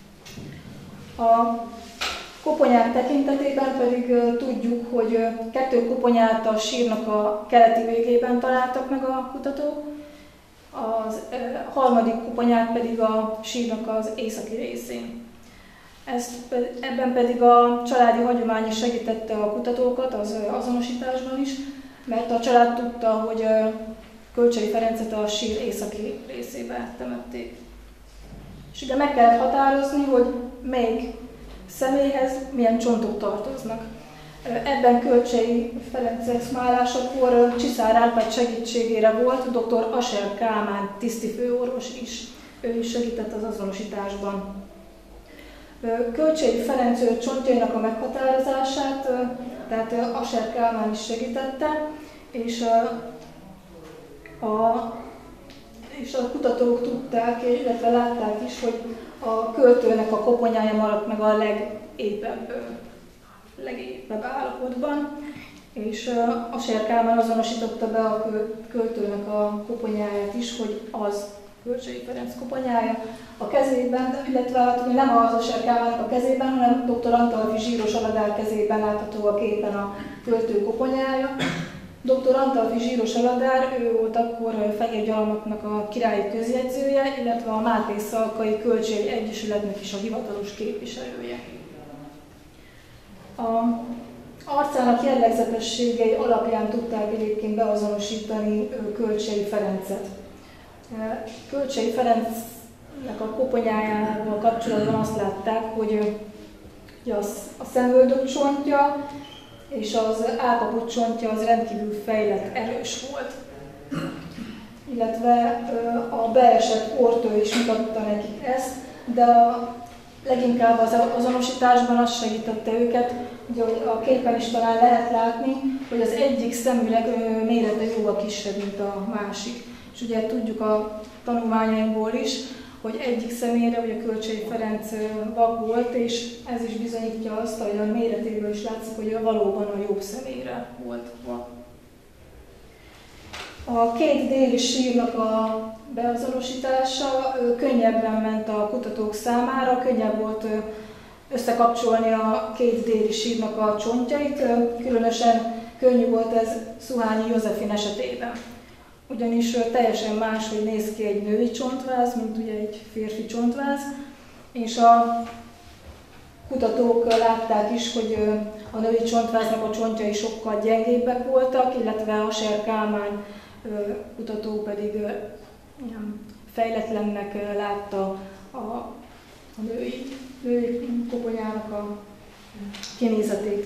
A koponyák tekintetében pedig tudjuk, hogy 2 koponyát a sírnak a keleti végében találtak meg a kutatók, a harmadik koponyát pedig a sírnak az északi részén. Ebben pedig a családi hagyomány is segítette a kutatókat az azonosításban is, mert a család tudta, hogy Kölcsei Ferencet a sír északi részébe temették. És ugye meg kellett határozni, hogy melyik személyhez milyen csontok tartoznak. Ebben Kölcsei Ferenc exhumálásakor Csiszár Árpád segítségére volt dr. Aser Kálmán tisztifőorvos is. Ő is segített az azonosításban. Kölcsei Ferenc csontjainak a meghatározását, tehát Ascher Kálmán is segítette, és a kutatók tudták, illetve látták is, hogy a költőnek a koponyája maradt meg a legéppebb állapotban, és Ascher Kálmán azonosította be a költőnek a koponyáját is, hogy az Kölcsei Ferenc koponyája a kezében, illetve hát nem az Ascher Kálmánnak a kezében, hanem dr. Antalfi Zsíros Aladár kezében látható a képen a költő koponyája. Dr. Antalfi Zsíros Aladár, ő volt akkor Fehérgyalmaknak a királyi közjegyzője, illetve a Mátészalkai Kölcsei Egyesületnek is a hivatalos képviselője. A arcának jellegzetességei alapján tudták egyébként beazonosítani Kölcsei Ferencet. Kölcsei Ferencnek a koponyájával kapcsolatban azt látták, hogy a szemöldök csontja és az állkapott csontja az rendkívül fejlett, erős volt. Illetve a beesett ortő is mutatta nekik ezt, de leginkább az azonosításban az segítette őket, hogy a képen is talán lehet látni, hogy az egyik szemüveg mérete jóval kisebb, mint a másik. És ugye tudjuk a tanulmányainkból is, hogy egyik szemére ugye Kölcsei Ferenc vak volt, és ez is bizonyítja azt, hogy a méretéből is látszik, hogy valóban a jobb szemére volt vak. A két déli sírnak a beazonosítása könnyebben ment a kutatók számára, könnyebb volt összekapcsolni a két déli sírnak a csontjait, különösen könnyű volt ez Szuhányi Józsefin esetében. Ugyanis teljesen máshogy néz ki egy női csontváz, mint ugye egy férfi csontváz, és a kutatók látták is, hogy a női csontváznak a csontjai sokkal gyengébbek voltak, illetve Ascher Kálmán kutató pedig fejletlennek látta a női koponyának a kinézetét.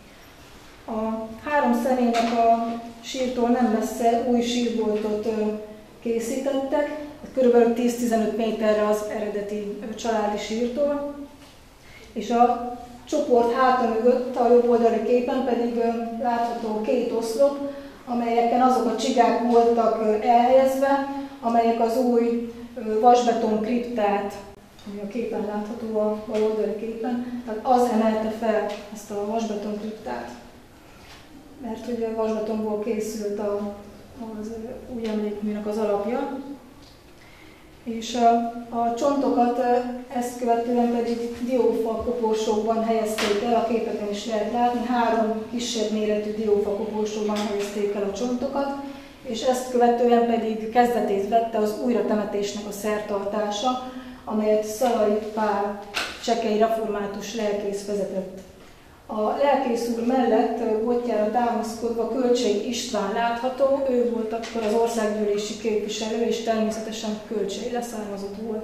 A három személynek a sírtól nem messze új sírboltot készítettek, kb. 10-15 méterre az eredeti családi sírtól, és a csoport háta mögött, a jobb oldali képen pedig látható két oszlop, amelyeken azok a csigák voltak elhelyezve, amelyek az új vasbeton kriptát, ami a képen látható a bal oldali képen, tehát az emelte fel ezt a vasbeton kriptát. Mert ugye a vasbetonból készült az új emlékműnek az alapja. És a csontokat ezt követően pedig diófa koporsókban helyezték el, a képeken is lehet látni, 3 kisebb méretű diófa koporsóban helyezték el a csontokat, és ezt követően pedig kezdetét vette az újratemetésnek a szertartása, amelyet Szalai Pál csekkei református lelkész vezetett. A lelkész úr mellett botjára támaszkodva Kölcsei István látható, ő volt akkor az országgyűlési képviselő, és természetesen kölcsei leszármazott volt.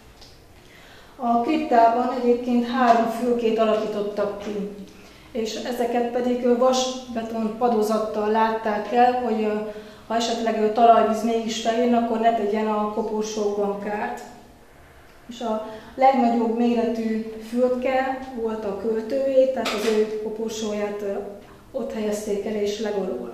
A kriptában egyébként 3 fülkét alakítottak ki, és ezeket pedig vasbeton padozattal látták el, hogy ha esetleg talajvíz mégis feljön, akkor ne tegyen a koporsókban kárt. És a legnagyobb méretű fülke volt a költőjé, tehát az ő koporsóját ott helyezték el és legorol.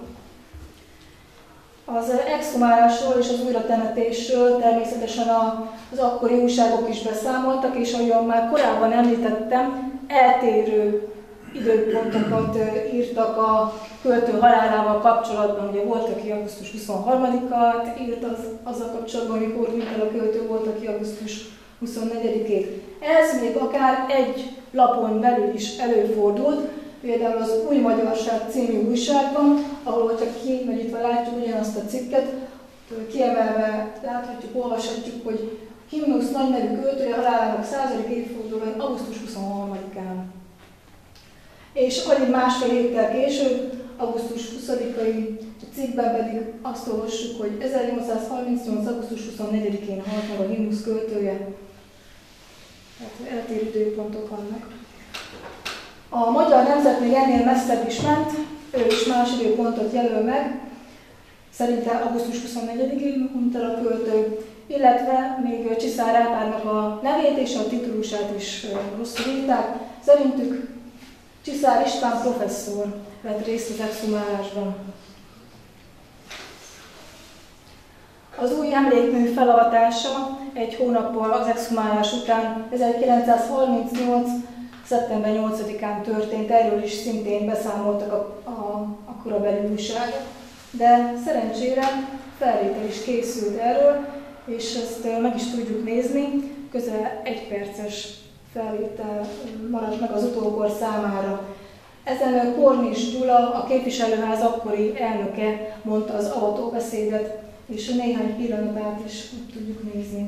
Az exhumálásról és az újratemetésről természetesen az akkori újságok is beszámoltak, és ahogyan már korábban említettem, eltérő időpontokat írtak a költő halálával kapcsolatban. Ugye volt, aki augusztus 23-at írt azzal kapcsolatban, amikor hunyt el a költő, volt, aki augusztus 24-ét. Ez még akár egy lapon belül is előfordult, például az Új Magyarság című újságban, ahol csak kimerítve látjuk ugyanazt a cikket, kiemelve láthatjuk, olvashatjuk, hogy Himnusz nagy nevű költője halálának 100. évfordulóján augusztus 23-án. És alig másfél héttel később, augusztus 20-ai cikkben pedig azt olvassuk, hogy 1838. augusztus 24-én halt meg a Himnusz költője. Tehát eltérő időpontok vannak. A Magyar Nemzet még ennél messzebb is ment, ő is más időpontot jelöl meg, szerinte augusztus 24-én hunyt el a költő, illetve még Csiszár Árpádnak a nevét és a titulusát is rosszul írták. Szerintük Csiszár István professzor vett részt az exhumálásban. Az új emlékmű felavatása egy hónappal az exhumálás után 1938. szeptember 8-án történt, erről is szintén beszámoltak a korabeli újságok. De szerencsére felvétel is készült erről, és ezt meg is tudjuk nézni. Közel 1 perces felvétel maradt meg az utókor számára. Ezen Kornis Gyula, a képviselőház akkori elnöke mondta az avatóbeszédet, és néhány pillanatát is tudjuk nézni.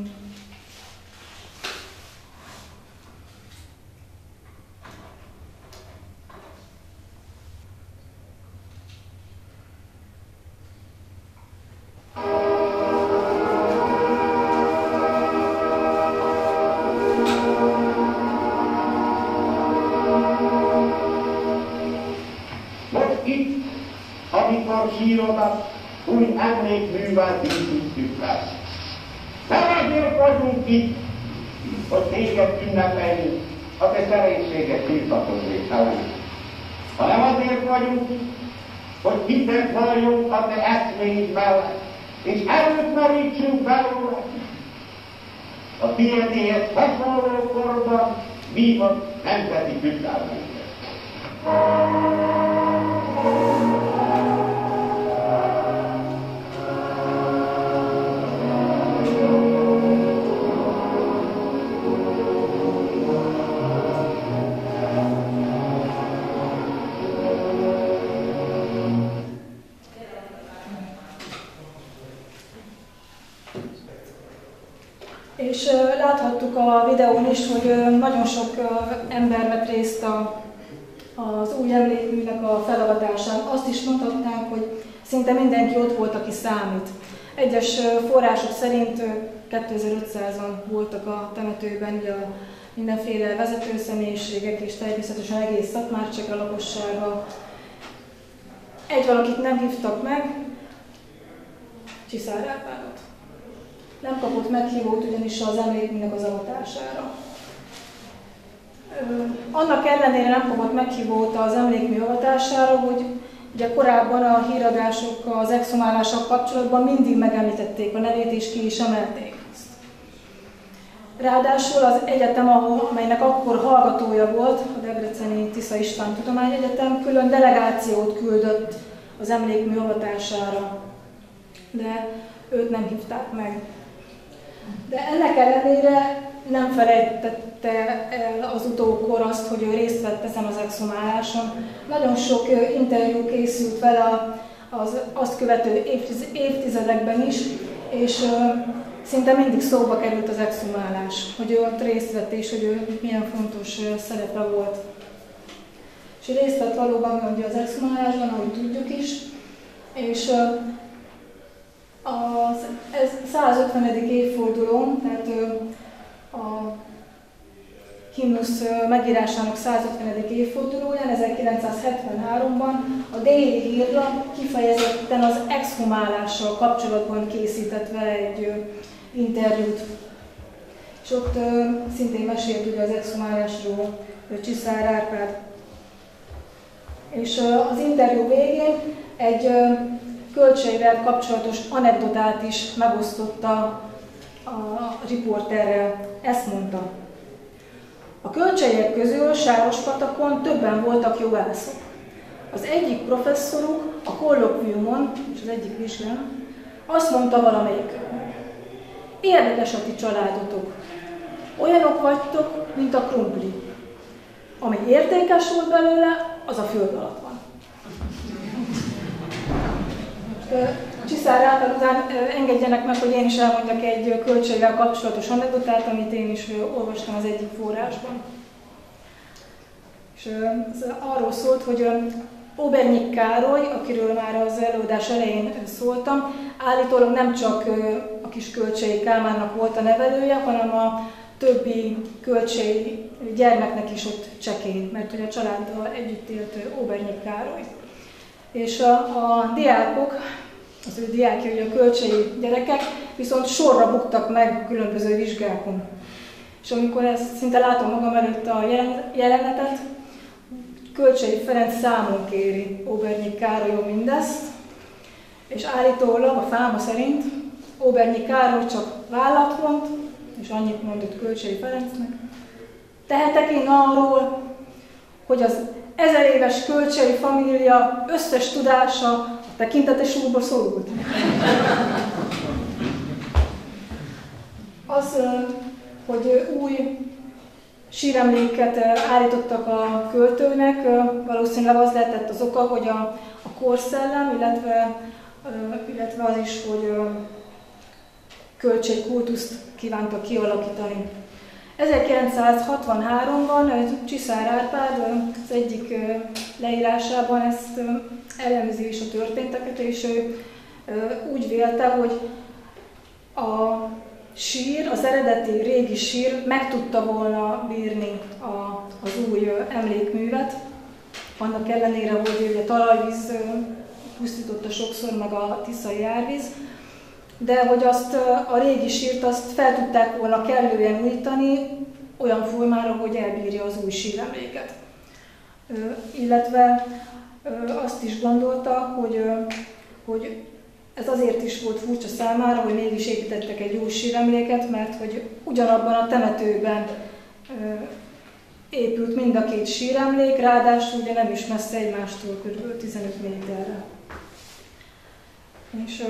Sírodat új emlékművel díszítjük fel. Nem azért vagyunk itt, hogy téged ünnepeljünk a te szerénységes birtokosvételünk, hanem azért vagyunk itt, hogy hitet valljunk a te eszméid mellett, és erőt merítsünk belőle. A tiédéhez hasonló korban vívott nemzeti küzdelmünket. És láthattuk a videón is, hogy nagyon sok ember vett részt az új emlékműnek a felavatásán. Azt is mondhatnánk, hogy szinte mindenki ott volt, aki számít. Egyes források szerint 2500-an voltak a temetőben, ugye mindenféle vezetőszemélységek és természetesen egész Szatmárcsek lakossága. Egy valakit nem hívtak meg, Csiszár Árpádot. Nem kapott meghívót ugyanis az emlékműnek az avatására. Annak ellenére nem kapott meghívót az emlékmű avatására, hogy ugye korábban a híradások az exhumálással kapcsolatban mindig megemlítették a nevét és ki is emelték azt. Ráadásul az egyetem, amelynek akkor hallgatója volt, a Debreceni Tisza István Tudományegyetem, külön delegációt küldött az emlékmű avatására, de őt nem hívták meg. De ennek ellenére nem felejtette el az utókor azt, hogy ő részt vett ezen az exhumáláson. Nagyon sok interjú készült vele az azt követő évtizedekben is, és szinte mindig szóba került az exhumálás, hogy ő ott részt vett, és hogy ő milyen fontos szerepe volt. És részt vett valóban az exhumálásban, ahogy tudjuk is, és ez 150. évfordulón, tehát a himnusz megírásának 150. évfordulóján, 1973-ban a Déli Hírlap kifejezetten az exhumálással kapcsolatban készített vele egy interjút. És ott szintén mesélt ugye az exhumálásról Csiszár Árpád. És az interjú végén egy kölcseivel kapcsolatos anekdotát is megosztotta a riporterrel. Ezt mondta: a kölcseiek közül Sárospatakon többen voltak jogászok. Az egyik professzoruk a kollokviumon, és az egyik vizsgán, azt mondta valamelyiküknek: érdekes a ti családotok, olyanok vagytok, mint a krumpli. Ami értékes volt belőle, az a föld alatt van. Csiszár Árpád után engedjenek meg, hogy én is elmondjak egy kölcseivel kapcsolatos anekdotát, amit én is olvastam az egyik forrásban. És ez arról szólt, hogy Obernyik Károly, akiről már az előadás elején szóltam, állítólag nem csak a kis Kölcsei Kálmánnak volt a nevelője, hanem a többi Kölcsei gyermeknek is ott csekély, mert ugye a családdal együtt élt Obernyik Károly. És a diákok az ő diákjai, a kölcsei gyerekek, viszont sorra buktak meg különböző vizsgákon. És amikor ezt szinte látom magam előtt a jelenetet, Kölcsei Ferenc számon kéri Óbernyi Károlyon mindezt, és állítólag a fáma szerint Óbernyi Károly csak vállat vont, és annyit mondott Kölcsei Ferencnek: tehetek én arról, hogy az 1000 éves Kölcsei família összes tudása a tekintetes úrba szorult. Az, hogy új síremléket állítottak a költőnek, valószínűleg az lehetett az oka, hogy a korszellem, illetve az is, hogy Kölcsei kultuszt kívántak kialakítani. 1963-ban Csiszár Árpád az egyik leírásában ezt elemzi is a történteket, és ő úgy vélte, hogy a sír, az eredeti régi sír meg tudta volna bírni az új emlékművet, annak ellenére, hogy ugye talajvíz pusztította sokszor, meg a tiszai árvíz, de hogy azt a régi sírt azt fel tudták volna kellően újítani olyan formára, hogy elbírja az új síremléket. Illetve azt is gondolta, hogy ez azért is volt furcsa számára, hogy mégis építettek egy új síremléket, mert hogy ugyanabban a temetőben épült mind a két síremlék, ráadásul ugye nem is messze egymástól, kb. 15 méterre. És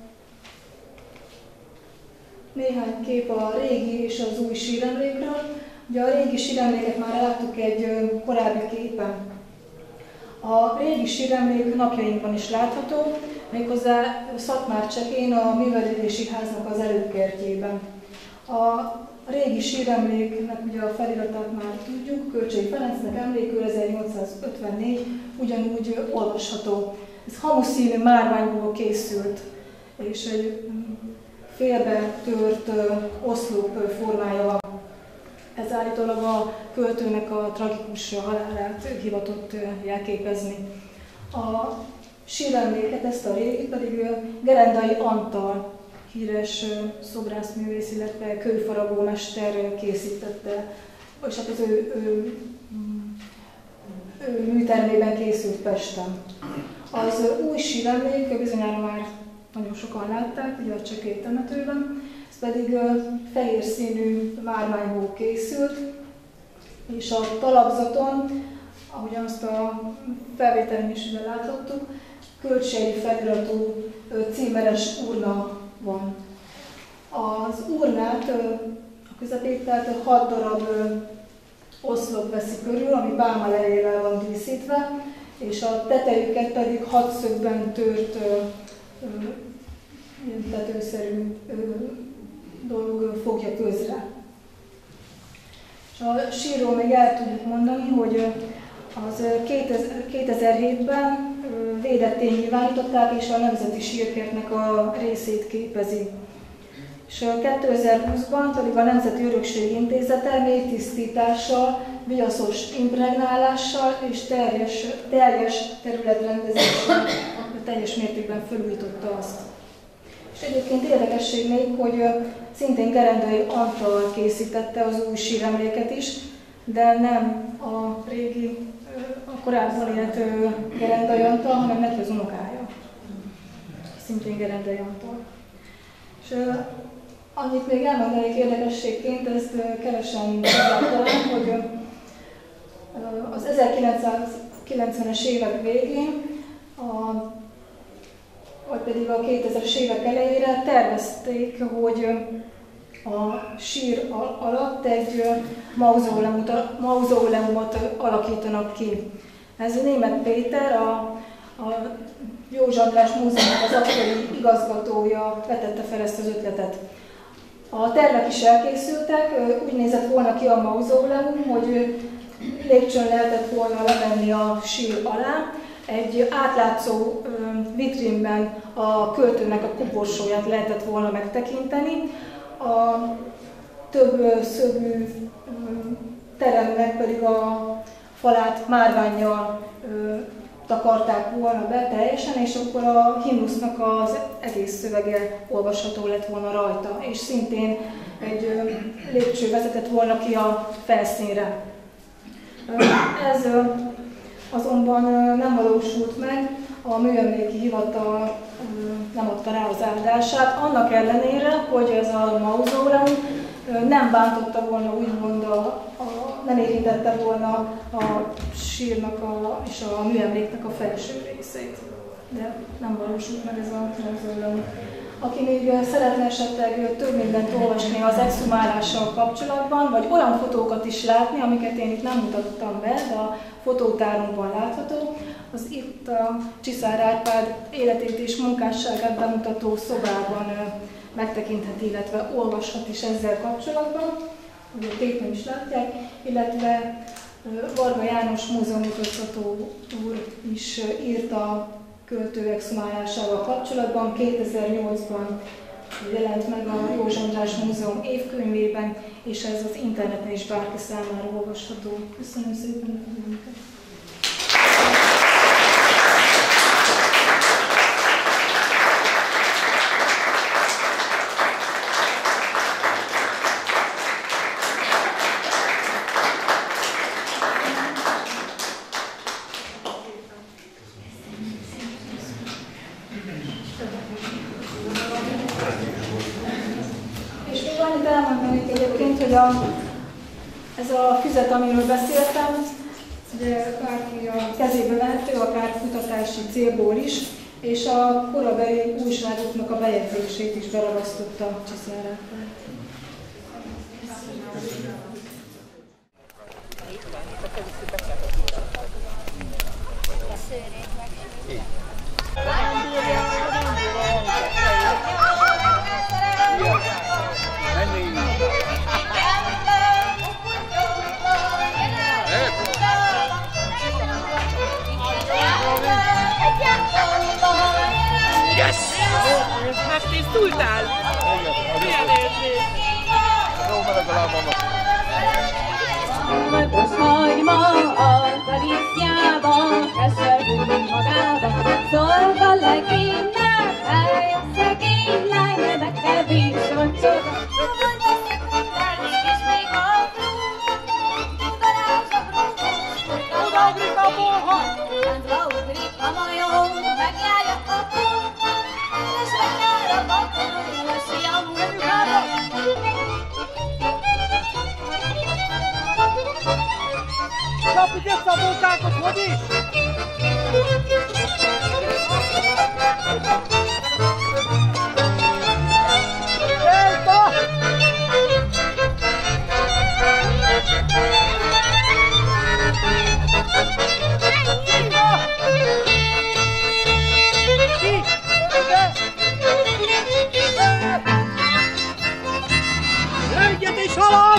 néhány kép a régi és az új síremlékről. Ugye a régi síremléket már láttuk egy korábbi képen. A régi síremlék napjainkban is látható, méghozzá Szatmárcsekén a művelődési háznak az előkertjében. A régi síremléknek ugye a feliratát már tudjuk, Kölcsei Ferencnek emlékül 1854, ugyanúgy olvasható. Ez hamuszínű márványból készült, és egy félbe tört oszlop formája van. Ez állítólag a költőnek a tragikus halálát hivatott jelképezni. A síremléket, ezt a régi pedig Gerendai Antal, híres szobrászművész, illetve kőfaragómester készítette, és hát az ő műtermében készült Pesten. Az új síremlék bizonyára már nagyon sokan látták, ugye a Csekély temetőben, ez pedig fehér színű márványból készült, és a talapzaton, ahogyan azt a felvételen is láthattuk, kölcsei feliratú címeres urna van. Az urnát a közepét, tehát 6 darab oszlop veszi körül, ami pálmalejével van díszítve, és a tetejüket pedig 6 szögben tört tetőszerű dolog fogja közre. És a sírról még el tudjuk mondani, hogy az 2007-ben védetté nyilvánították, és a Nemzeti Sírkertnek a részét képezi. És 2020-ban pedig a Nemzeti Örökségi Intézete mély tisztítással, viaszos impregnálással és teljes területrendezéssel teljes mértékben felújította azt. És egyébként érdekesség még, hogy szintén Gerendai Antal készítette az új síremléket is, de nem a régi, a korábban élt Gerendai Antal, hanem neki az unokája. Szintén Gerendai Antal. És annyit még elmondanék érdekességként, ezt kevesen tudják talán, hogy az 1990-es évek végén, vagy pedig a 2000-es évek elejére tervezték, hogy a sír alatt egy mauzóleumot alakítanak ki. Ez Németh Péter, a József András Múzeumnak az akkori igazgatója vetette fel ezt az ötletet. A tervek is elkészültek, úgy nézett volna ki a mauzóleum, hogy lépcsőn lehetett volna lemenni a sír alá. Egy átlátszó vitrínben a költőnek a koporsóját lehetett volna megtekinteni. A több szögű teremnek pedig a falát márvánnyal takarták volna be teljesen, és akkor a himnusznak az egész szövege olvasható lett volna rajta, és szintén egy lépcső vezetett volna ki a felszínre. Ez azonban nem valósult meg, a műemléki hivatal nem adta rá az áldását, annak ellenére, hogy ez a mauzóleum nem bántotta volna úgymond, nem érintette volna a sírnak és a műemléknek a felső részét. De nem valósult meg ez a mauzóleum. Aki még szeretne esetleg több mindent olvasni az exhumálással kapcsolatban, vagy olyan fotókat is látni, amiket én itt nem mutattam be, de a fotótárunkban látható, az itt a Csiszár Árpád életét és munkásságát bemutató szobában megtekintheti, illetve olvashat is ezzel kapcsolatban, ugye a tépen is látják, illetve Varga János múzeumigazgató úr is írt a költő exhumálásával kapcsolatban. 2008-ban jelent meg a József András Múzeum évkönyvében, és ez az interneten is bárki számára olvasható. Köszönöm szépen a figyelmüket! Ez a füzet, amiről beszéltem, ugye bárki a kezébe vehető, akár kutatási célból is, és a korabeli újságoknak a bejegyzését is beragasztotta Csiszár Árpád. Yes! Hát tisztultál? Milyen érzés? Jó meleg a lábamat. Magas hagyma a galiszjában, keserű magában, szorg a legénynek, hely a szegénynek, de kevés a csoda. És még a darázs a brókos, ugrik a bolha, táncba ugrik a majom, megjárja a kút, és megjár a bakon, lesi a munkára. Kapjuk ezt a munkákat, hogy is? Elba! Lőjjet és halad!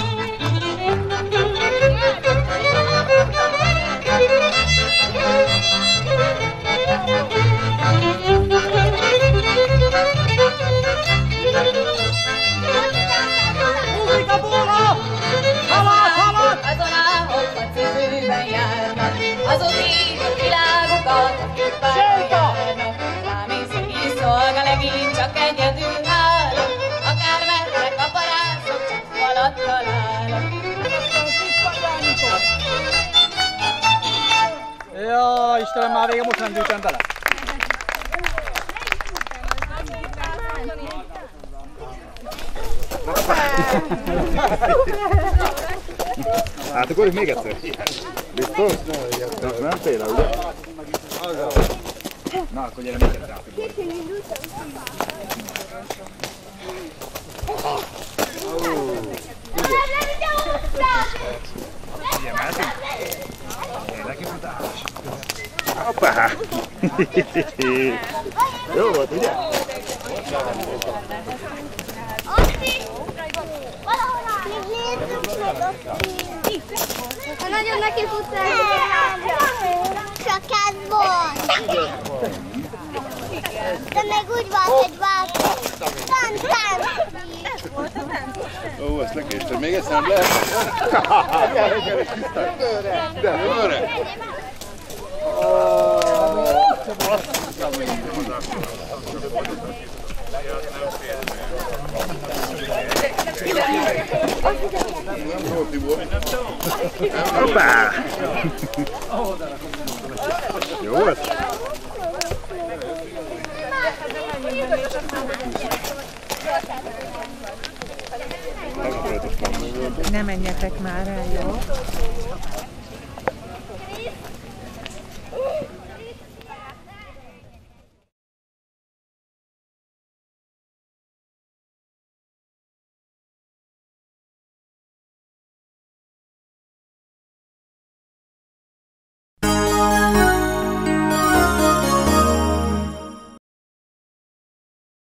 Ugrik a bóla! Halad, halad! Azon a hoppa cipőben járnak, azok írjuk világokat, akik párba járnak. Rámész, ki szolga legény, csak egyedül hálok, akár merre kaparászok, csak falat találok. Ja, Istenem, már vége, most nem gyűjtem bele. Hát akkor még egyszer. Biztos? Nem tényleg, ugye? Na, akkor gyere még egyszer átugorj. Ugye, mehetünk? Gyere, kifutás. Hoppá! Jó volt, ugye? Ha nagyon neki futás, csak ez volt. De meg úgy volt, hogy volt a tánc. Ó, ezt lekéstem. Még egyszer nem lehet? Gyere, gyere, tisztán. De, öreg. Hoppá! Jó volt? Ne menjetek már el, jó?